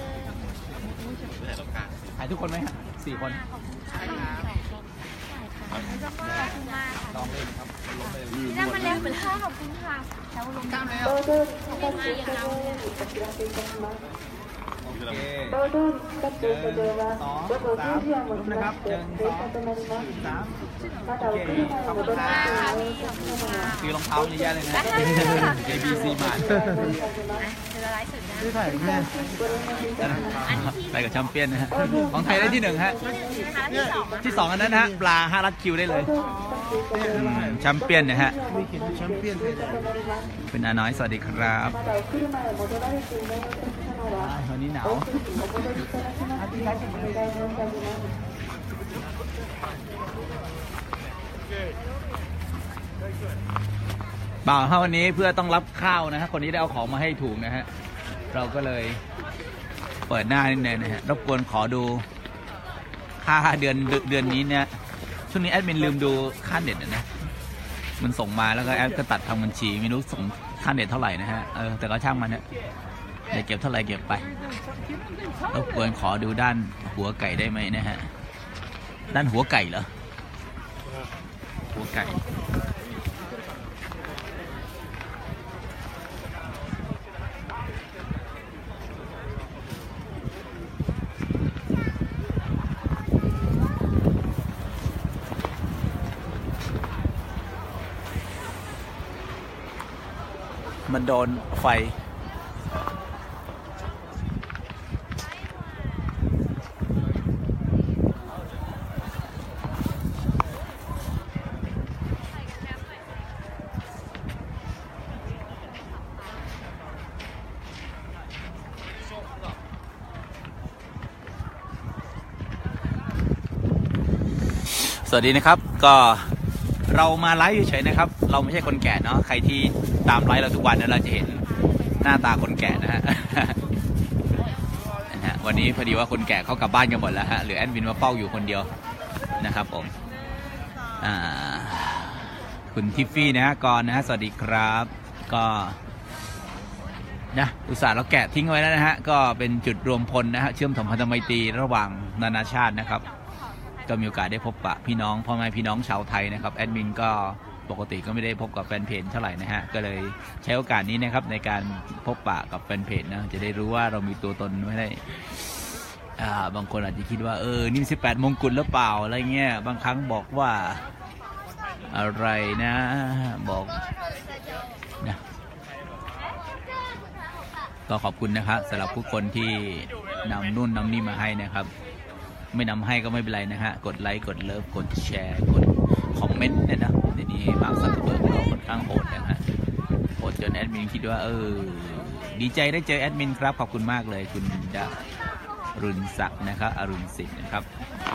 ถ่ายทุกคนไหมฮะสี่คนลองเล่นครับ
นี่มันเร็วเหมือนข้าวขอบคุณค่ะแล้วลงข้ามแล้วมาอย่างเรา
เคเจอสองสามลุกนะครับหนึ่งสองสามโอเคขอบคุณครับซื้อรองเท้าเยอะแยะเลยนะ เอ บี ซี มาร์ทไปกับแชมเปี้ยนนะฮะของไทยได้ที่หนึ่งฮะที่สองอันนั้นนะฮะปลาห้ารัดคิวได้เลยแชมเปี้ยนนะฮะเป็นอาน้อยสวัสดีครับวันนี้หนาวบ่าวฮะวันนี้เพื่อต้องรับข้าวนะฮะคนนี้ได้เอาของมาให้ถูกนะฮะเราก็เลยเปิดหน้านิดนึงนะฮะรบกวนขอดูค่าเดือนเดือนนี้เนี่ยช่วงนี้แอดมินลืมดูค่าเน็ตนะมันส่งมาแล้วก็แอดก็ตัดทางบัญชีไม่รู้ส่งค่าเน็ตเท่าไหร่นะฮะเออแต่ก็ช่างมันนะจะเก็บเท่าไหร่เก็บไปรบกวนขอดูด้านหัวไก่ได้ไหมนะฮะด้านหัวไก่เหรอหัวไก่มันโดนไฟสวัสดีนะครับก็เรามาไลฟ์อยู่เฉยนะครับเราไม่ใช่คนแก่เนาะใครที่ตามไลฟ์เราทุกวันนั้นเราจะเห็นหน้าตาคนแก่นะฮะ นะฮะวันนี้พอดีว่าคนแก่เขากลับบ้านกันหมดแล้วฮะเหลือแอดมินมาเฝ้าอยู่คนเดียวนะครับผมคุณทิฟฟี่นะฮะก่อนนะฮะสวัสดีครับก็นะอุตส่าห์เราแกะทิ้งไว้แล้วนะฮะก็เป็นจุดรวมพลนะฮะเชื่อมสัมพันธไมตรีระหว่างนานาชาตินะครับก็มีโอกาสได้พบปะพี่น้องพ่อแม่พี่น้องชาวไทยนะครับแอดมินก็ปกติก็ไม่ได้พบกับแฟนเพจเท่าไหร่นะฮะก็เลยใช้โอกาสนี้นะครับในการพบปะกับแฟนเพจนะจะได้รู้ว่าเรามีตัวตนไม่ได้อ่าบางคนอาจจะคิดว่าเออนี่สิบแปดมงกุฎหรือเปล่าอะไรเงี้ยบางครั้งบอกว่าอะไรนะบอกนะก็ขอบคุณนะครับสำหรับผู้คนที่นำนู่นนำนี่มาให้นะครับไม่นำให้ก็ไม่เป็นไรนะฮะกดไลค์กดเลิฟกดแชร์กดคอมเมนต์เนี่ยนะในนี้มาร์คซักเคอร์เบิร์กเราค่อนข้างโหดนะฮะโหดจนแอดมินคิดว่าเออดีใจได้เจอแอดมินครับขอบคุณมากเลยคุณดารุณศักดิ์นะครับอรุณสิทธิ์นะครับ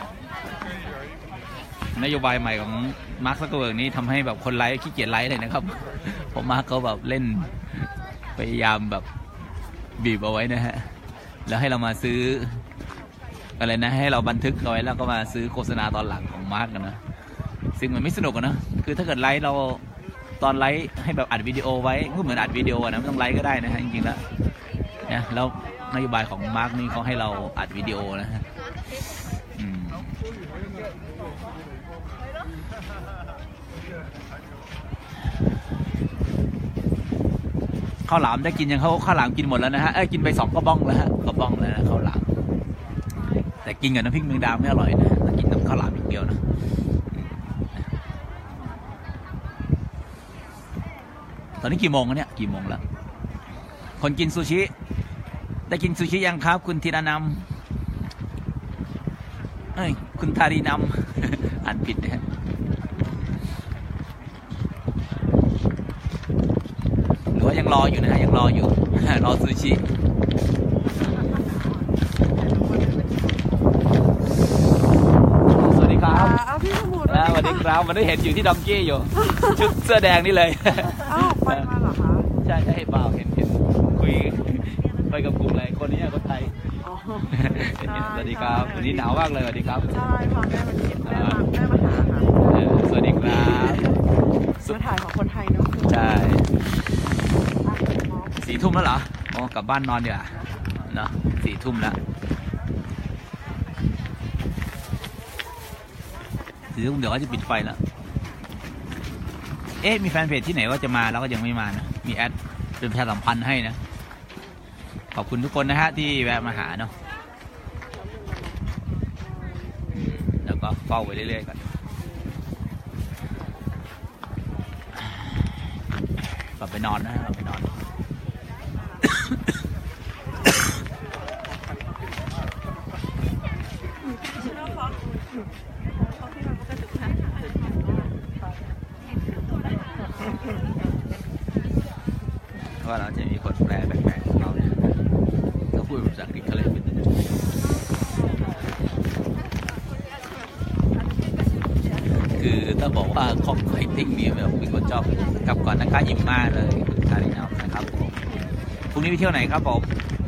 นโยบายใหม่ของมาร์คซักเคอร์เบิร์กนี้ทำให้แบบคนไลค์ขี้เกียจไลค์เลยนะครับเพราะมาร์คเขาแบบเล่นพยายามแบบบีบเอาไว้นะฮะแล้วให้เรามาซื้ออะไรนะให้เราบันทึกเอาไว้แล้วก็มาซื้อโฆษณาตอนหลังของมาร์กกันนะซึ่งมันไม่สนุกนะคือถ้าเกิดไลฟ์เราตอนไลฟ์ให้แบบอัดวิดีโอไว้ก็เหมือนอัดวิดีโอนะไม่ต้องไลฟ์ก็ได้นะฮะจริงๆแล้วนะแล้วนโยบายของมาร์กนี่เขาให้เราอัดวิดีโอนะฮะข้าวหลามได้กินยังเขาข้าวหลามกินหมดแล้วนะฮะเอ้ยกินไปสองกระบ้องแล้วฮะกระบ้องแล้วนะข้าวหลามแต่กินกับน้ำพริกเมืองดาวไม่อร่อยนะแต่กินน้ำข้าวหลามอีกเดียวนะตอนนี้กี่โมงแล้วเนี่ยกี่โมงแล้วคนกินซูชิได้กินซูชิยังครับคุณธีรนำเอ้ยคุณธารีนำอ่านผิดนะฮะหรือว่ายังรออยู่นะฮะยังรออยู่รอซูชิสวัสดีครับพี่สมุทรสวัสดีครับมันได้เห็นอยู่ที่ดองกี้อยู่ชุดเสื้อแดงนี่เลย
อ้าวไปมาเหรอคะ
ใช่ใช่เปล่าเห็นเห็นคุยไปกับกลุ่มอะไรคนนี้คนไทยสวัสดีครับวันนี้หนาวมากเลยสวัสดีครับ
ใช่ค่ะแม่มาคิดแม่มาแม่มาหาค่ะ
สวัสดีครับ
มาถ่ายของคนไทยเนาะ
ใช่สี่ทุ่มแล้วเหรออ๋อกลับบ้านนอนเดี๋ยวเนาะสี่ทุ่มแล้วสี่ทุ่มเดี๋ยวก็จะปิดไฟแล้วเอ๊ะมีแฟนเพจที่ไหนว่าจะมาแล้วก็ยังไม่มานะมีแอดเป็นประชาสัมพันธ์ให้นะขอบคุณทุกคนนะฮะที่แวะมาหาเนาะแล้วก็เฝ้าไปเรื่อยๆก่อนกลับไปนอนนะกลับไปนอนว่าเราจะมีคนแปลแปลกๆของเราเนี่ยเขาพูดภาษาอังกฤษเขาเลยเป็นคือถ้าบอกว่าคอมไฟติ้งเนี่ยแบบมีคนชอบกลับก่อนนะคะยิ้มมากเลยคุณคารินานะครับพรุ่งนี้ไปเที่ยวไหนครับผม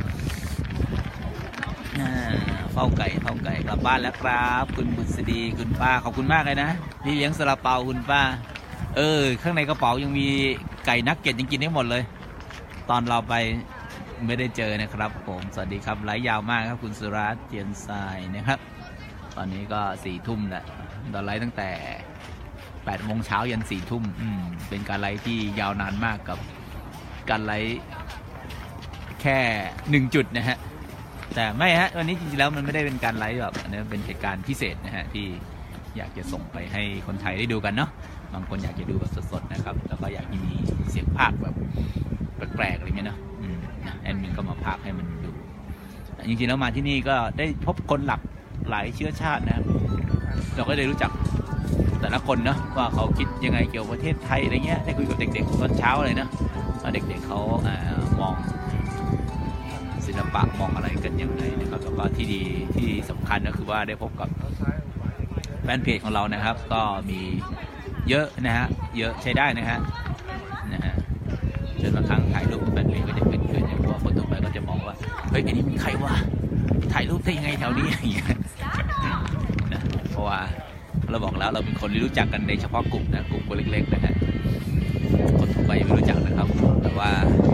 เฝ้าไก่เฝ้าไก่กลับบ้านแล้วครับคุณบุษดีคุณป้าขอบคุณมากเลยนะนี่เลี้ยงซาลาเปาคุณป้าเออข้างในกระเป๋ายังมีไก่นักเก็ตยังกินได้หมดเลยตอนเราไปไม่ได้เจอนะครับผมสวัสดีครับไลฟ์ยาวมากครับคุณสุรัตน์เจียนทรายนะครับตอนนี้ก็สี่ทุ่มแหละตอนไลฟ์ตั้งแต่แปดโมงเช้ายันสี่ทุ่มเป็นการไลฟ์ที่ยาวนานมากกับการไลฟ์แค่หนึ่งจุดนะฮะแต่ไม่ฮะวันนี้จริงๆแล้วมันไม่ได้เป็นการไลฟ์แบบอันนี้เป็นเหตุการณ์พิเศษนะฮะที่อยากจะส่งไปให้คนไทยได้ดูกันเนาะบางคนอยากจะดูแบบสดๆนะครับแล้วก็อยากมีเสียงภาคแบบแปลกๆอะไรเงี้ยเนาะแอดมินก็มาพากให้มันดูจริงๆแล้วมาที่นี่ก็ได้พบคนหลากหลายเชื้อชาตินะเราก็ได้รู้จักแต่ละคนเนาะว่าเขาคิดยังไงเกี่ยวกับประเทศไทยอะไรเงี้ยได้คุยกับเด็กๆตอนเช้าเลยนะว่าเด็กๆเขามองศิลปะมองอะไรกันยังไงนะครับแล้วก็ที่ดีที่สำคัญก็คือว่าได้พบกับแฟนเพจของเรานะครับก็มีเยอะนะฮะเยอะใช้ได้นะฮะนะฮะจนบางครั้งถ่ายรูปแฟนเพจก็จะเป็นเกินอย่างพวกคนทั่วไปก็จะมองว่าเฮ้ยอันนี้มันใครวะถ่ายรูปได้ยังไงแถวนี้อย่างเงี้ยนะเพราะว่าเราบอกแล้วเราเป็นคนที่รู้จักกันในเฉพาะกลุ่มนะกลุ่มคนเล็กๆนะฮะคนทั่วไปไม่รู้จักนะครับแต่ว่า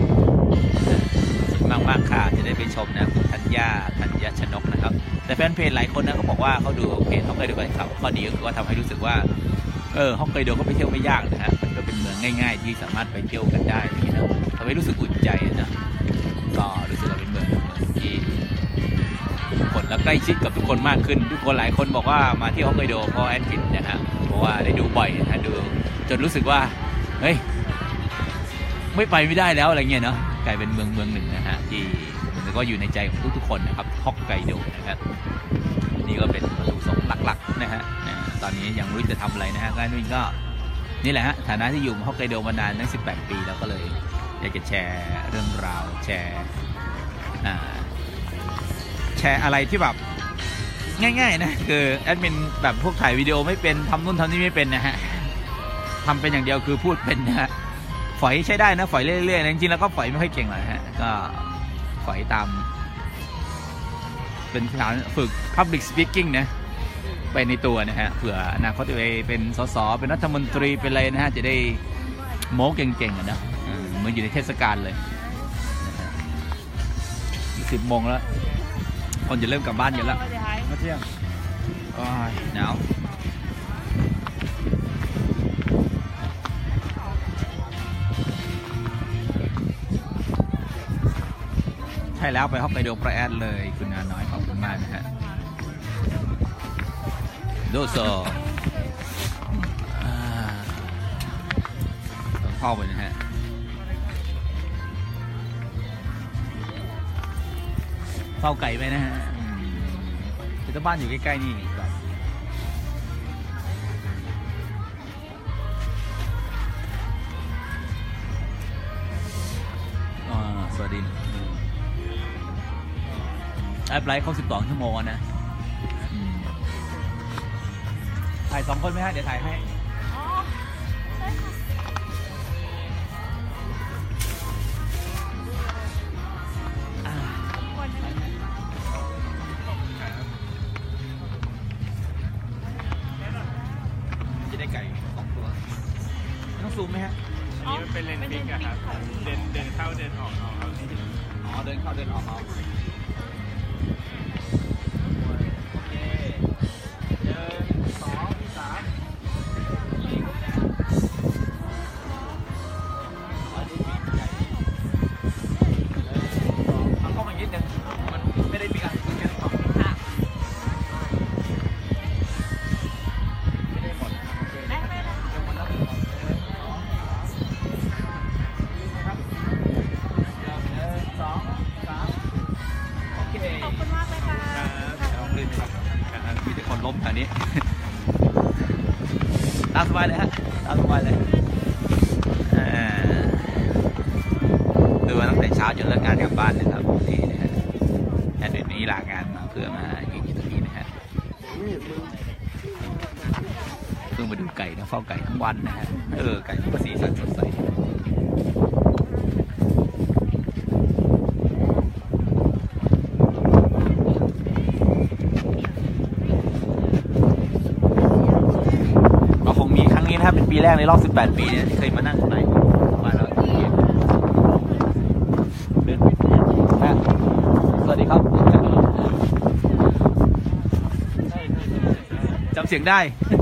ส่วนมากๆค่ะจะได้ไปชมนะคุณธัญญาธัญญาชนกนะครับแต่แฟนเพจหลายคนนะก็บอกว่าเขาดูเพจเขาเคยดูกันครับข้อดีก็คือว่าทำให้รู้สึกว่าเออฮอกไกโดก็ไปเที่ยวไม่ยากนะฮะมันก็เป็นเมืองง่ายๆที่สามารถไปเที่ยวกันได้อย่างนี้นะทำให้รู้สึกอุ่นใจนะก็รู้สึกว่าเป็นเมืองที่ทุกคนและใกล้ชิดกับทุกคนมากขึ้นทุกคนหลายคนบอกว่ามาที่ฮอกไกโดเพราะแอดมินนะฮะเพราะว่าได้ดูบ่อยนะดูจนรู้สึกว่าเฮ้ยไม่ไปไม่ได้แล้วอะไรเงี้ยเนาะกลายเป็นเมืองเมืองหนึ่งนะฮะที่มันก็อยู่ในใจของทุกๆคนนะครับฮอกไกโดนะครับนี่ก็เป็นวัตถุประสงค์หลักๆนะฮะตอนนี้ยังไม่รู้จะทำอะไรนะฮะก็นี่ก็นี่แหละฮะฐานะที่อยู่ฮอกไกโดมานานตั้งสิบแปดปีแล้วก็เลยอยากจะแชร์เรื่องราวแชร์แชร์อะไรที่แบบง่ายๆนะคือแอดมินแบบพวกถ่ายวิดีโอไม่เป็นทำนู่นทำนี่ไม่เป็นนะฮะทำเป็นอย่างเดียวคือพูดเป็นนะฮะฝอยใช้ได้นะฝอยเรื่อยๆจริงๆแล้วก็ฝอยไม่ค่อยเก่งหรอกฮะก็ฝอยตามเป็นฐานฝึก Public Speaking นะไปในตัวนะฮะเผื่ออนาคตจะไปเป็นสสเป็นรัฐมนตรีเป็นอะไรนะฮะจะได้โม้เก่งๆอ่ะนะเหมือนอยู่ในเทศกาลเลยสิบโมงแล้วคนจะเริ่มกลับบ้านกันแล้วมาเที่ยงหนาวใช่แล้วไปฮอกไกโดประแอดเลยคุณนาน้อยขอบคุณมากนะฮะโดโซต้องเข้าไปนะฮะเฝ้าไก่ไปนะฮะคือถ้าบ้านอยู่ใกล้ๆนี่แบบสวัสดีแอปไลฟ์เขาสิบสองชั่วโมงนะถ่ายสองคนไหมฮะเดี๋ยวถ่ายให้จะได้ไก่สองตัวต้องซูมไหมฮะ
อันนี้มันเป็นเลนส์ฟิกอะครับเดินเดินเข้าเดินออกเอาที่
อ๋อเดินเข้าเดินออกเอาโอเคหนึ่งสองสามเอาเข้ามามีแต่คนล้มแถวนี้ตามสบายเลยฮะตามสบายเลยดูมาตั้งแต่เช้าจนเลิกงานกลับบ้านนะครับนี่นะฮะแต่เดี๋ยวนี้ลางานมาเพื่อมาอยู่ที่ตรงนี้นะฮะเพิ่งมาดูไก่นะเฝ้าไก่ทั้งวันนะฮะเออไก่ก็สีสันสดใสก็คงมีครั้งนี้นะครับเป็นปีแรกในรอบสิบแปดปีเนี่ยที่เคยมานั่งไหนมาแล้วเดินนะสวัสดีครับจำเสียงได้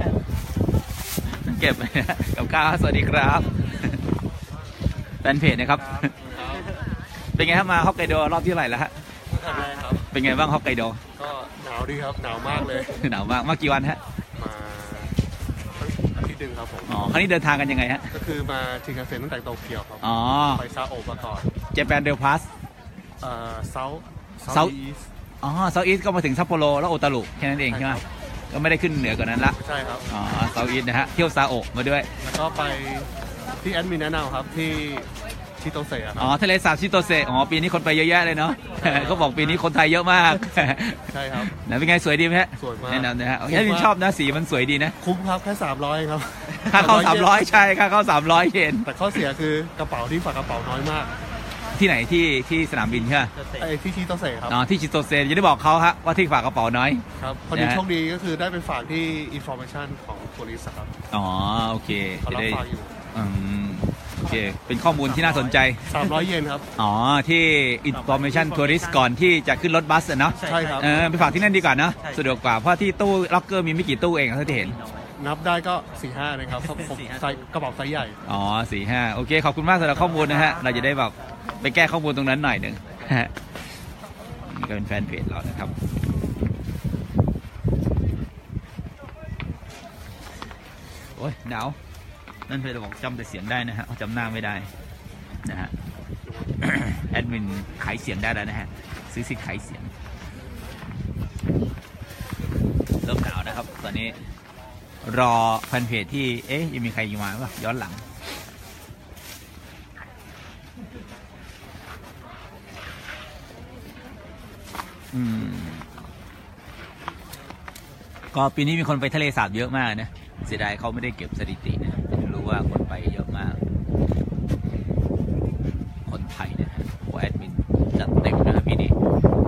เก็บกับข้าวสวัสดีครับแฟนเพจนะครับเป็นไงครับมาฮอกไกโดรอบที่เท่าไหร่แล้วฮะเป็นไงบ้างฮอกไกโด
ก็หนาวดีครับหนาวมากเลย
หนาวมากมากี่วันฮะ
มาอาทิตย์หนึ่งครับผม
อ๋อครั้งนี้เดินทางกันยังไงฮะ
ก็คือมาชินคันเซ็นตั้งแต่โตเกียวครับ
อ๋อ
ไปซาโอะมาก่อน
เจแปนเดลพาส
เอ่อเซา
เซาอีสอ๋อเซาอีสก็มาถึงซัปโปโรแล้วโอตารุแค่นั้นเองใช่ไหมก็ไม่ได้ขึ้นเหนือกว่านั้นละ
ใช่ครับ
อ๋อเซาอีสนะฮะเที่ยวซาโอะมาด้วย
แล้วก็ไปที่แอดมินแนะนำครับที่ชิโตเซะ
อ๋อทะเลสาบชิโตเซะอ๋อปีนี้คนไปเยอะแยะเลยเนาะเขาบอกปีนี้คนไทยเยอะมาก
ใช่ครับ
นะเป็นไงสวยดีไหมฮะ
สวยมาก
แนะนำนะฮะแค่ชอบนะสีมันสวยดีนะ
คุ้มครับแค่สามร้อยครับ
ค่าเข้าสามร้อยใช่ค่าเข้าสามร้อยเยน
แต่ข้อเสียคือกระเป๋าที่ฝากกระเป๋าน้อยมาก
ที่ไหนที่ที่สนามบินใช่ไหม
ไอ้ที่ชิโตเซะครับ
อ๋อที่ชิโตเซะยังได้บอกเขาฮะว่าที่ฝากกระเป๋าน้อย
ครับพอดีโชคดีก็คือได้ไปฝากที่ information ของ police ครับ
อ๋อโอเค
เขารับฝากอยู่
อืมโอเคเป็นข้อมูลที่น่าสนใจ
สามร้อยเยนครับ
อ๋อที่ information tourist ก่อนที่จะขึ้นรถบัสเนาะ
ใช่ครับ
เออไปฝากที่นั่นดีกว่าเนาะสะดวกกว่าเพราะที่ตู้ล็อกเกอร์มีไม่กี่ตู้เองเท่าที่เห็น
นับได้ก็สี่ห้านะครับผมใส่กระเป๋าไซส์ใหญ่
อ๋อสี่ห้าโอเคขอบคุณมากสำหรับข้อมูลนะฮะเราจะได้แบบไปแก้ข้อมูลตรงนั้นหน่อยหนึ่งนี่ก็เป็นแฟนเพจเรานะครับโอ้ยหนาวนั่นเพจบอกจำแต่เสียงได้นะฮะจำหน้าไม่ได้นะฮะแอดมินขายเสียงได้แล้วนะฮะซื้อสิทธิ์ขายเสียงเริ่มหนาวนะครับตอนนี้รอแฟนเพจที่เอ๊ะยังมีใครอยู่มาป่ะย้อนหลังอืมก็ปีนี้มีคนไปทะเลสาบเยอะมากนะเสียดายเขาไม่ได้เก็บสถิตินะจะรู้ว่าคนไปเยอะมากคนไทยนะฮะโอ้แอดมินจัดเต็มนะปีนี้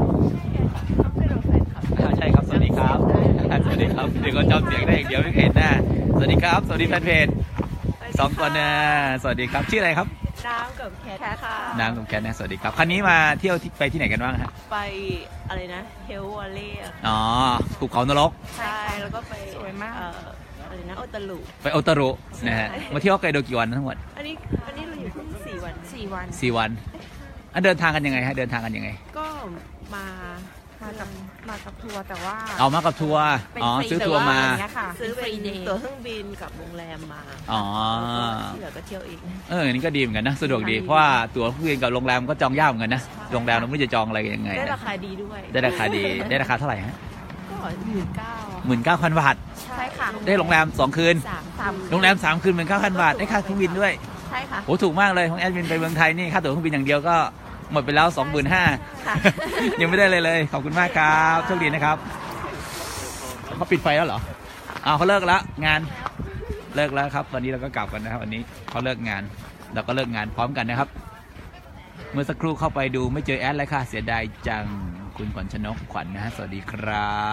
ใช่ครับสวัสดีครับสวัสดีครับเดี๋ยวก็จำเสียงได้อย่างเดียวไม่เห็นหน้าสวัสดีครับสวัสดีแฟนเพจสองคนนะสวัสดีครับชื่ออะไรครับ
น้ำกับแคทค่ะ
น้ำกับแคทนะสวัสดีครับครั้นี้มาเที่ยวไปที่ไหนกันบ้างฮะ
ไปอะไรนะเฮลวอลเล่
อ๋อภูเขานรก
ใช่แล้วก็ไปสวยมากอะไรนะโอตารุ
ไปโอตารุนะฮะมาเที่ยวไกโดกี่วันทั้งหมด
อันนี้อันนี้เราอยู่ที่สี่วันสี่วัน
สี่วันอันเดินทางกันยังไงฮะเดินทางกันยังไง
ก็มามากับมากับทัวร์แต่ว่า
เอามากับทัวร์อ๋อซื้อทัวร์มา
ซื้อเป็นตั๋วเครื่องบินกับโรงแรมมา
อ๋อ
ที่เหลือก็เที่ยวเอง
เออนี่ก็ดีเหมือนกันนะสะดวกดีเพราะว่าตั๋วเครื่องบินกับโรงแรมก็จองยากเหมือนกันนะโรงแรมเราไม่รู้จะจองอะไรยังไง
ได้ราคาดีด้วย
ได้ราคาดีได้ราคาเท่าไหร่ฮะ
ก็หมื่นเก้า
หมื่นเก้าพันบาท
ใช่ค่ะ
ได้โรงแรมสองคืนโรงแรมสามคืนหมื่นเก้าพันบาทได้ค่าเครื่องบินด้วย
ใช่ค่ะ
โอ้ถูกมากเลยของแอดมินไปเมืองไทยนี่ค่าตั๋วเครื่องบินอย่างเดียวก็หมดไปแล้ว สองหมื่นห้าพัน ยังไม่ได้เลยเลยขอบคุณมากครับโชคดีนะครับเขาปิดไฟแล้วเหรออ้าวเขาเลิกแล้วงานเลิกแล้วครับวันนี้เราก็กลับกันนะครับวันนี้เขาเลิกงานเราก็เลิกงานพร้อมกันนะครับเมื่อสักครู่เข้าไปดูไม่เจอแอดเลยค่ะเสียดายจังคุณขวัญชนกขวัญนะฮะสวัสดีครับ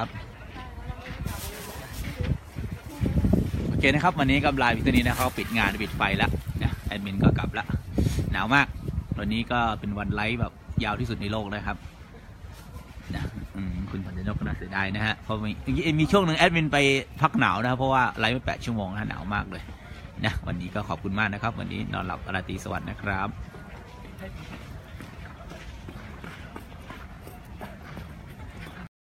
โอเคนะครับวันนี้กำลังวิตัวนี้นะเขาปิดงานปิดไฟแล้วนะแอดมินก็กลับแล้วหนาวมากวันนี้ก็เป็นวันไลฟ์แบบยาวที่สุดในโลกนะครับนะคุณขวัญชนกก็น่าเสียดายนะฮะเพราะมีมีช่วงหนึ่งแอดมินไปพักหนาวนะครับเพราะว่าไลฟ์ไปแปดชั่วโมงนะหนาวมากเลยนะวันนี้ก็ขอบคุณมากนะครับวันนี้นอนหลับราตรีสวัสดิ์นะครับ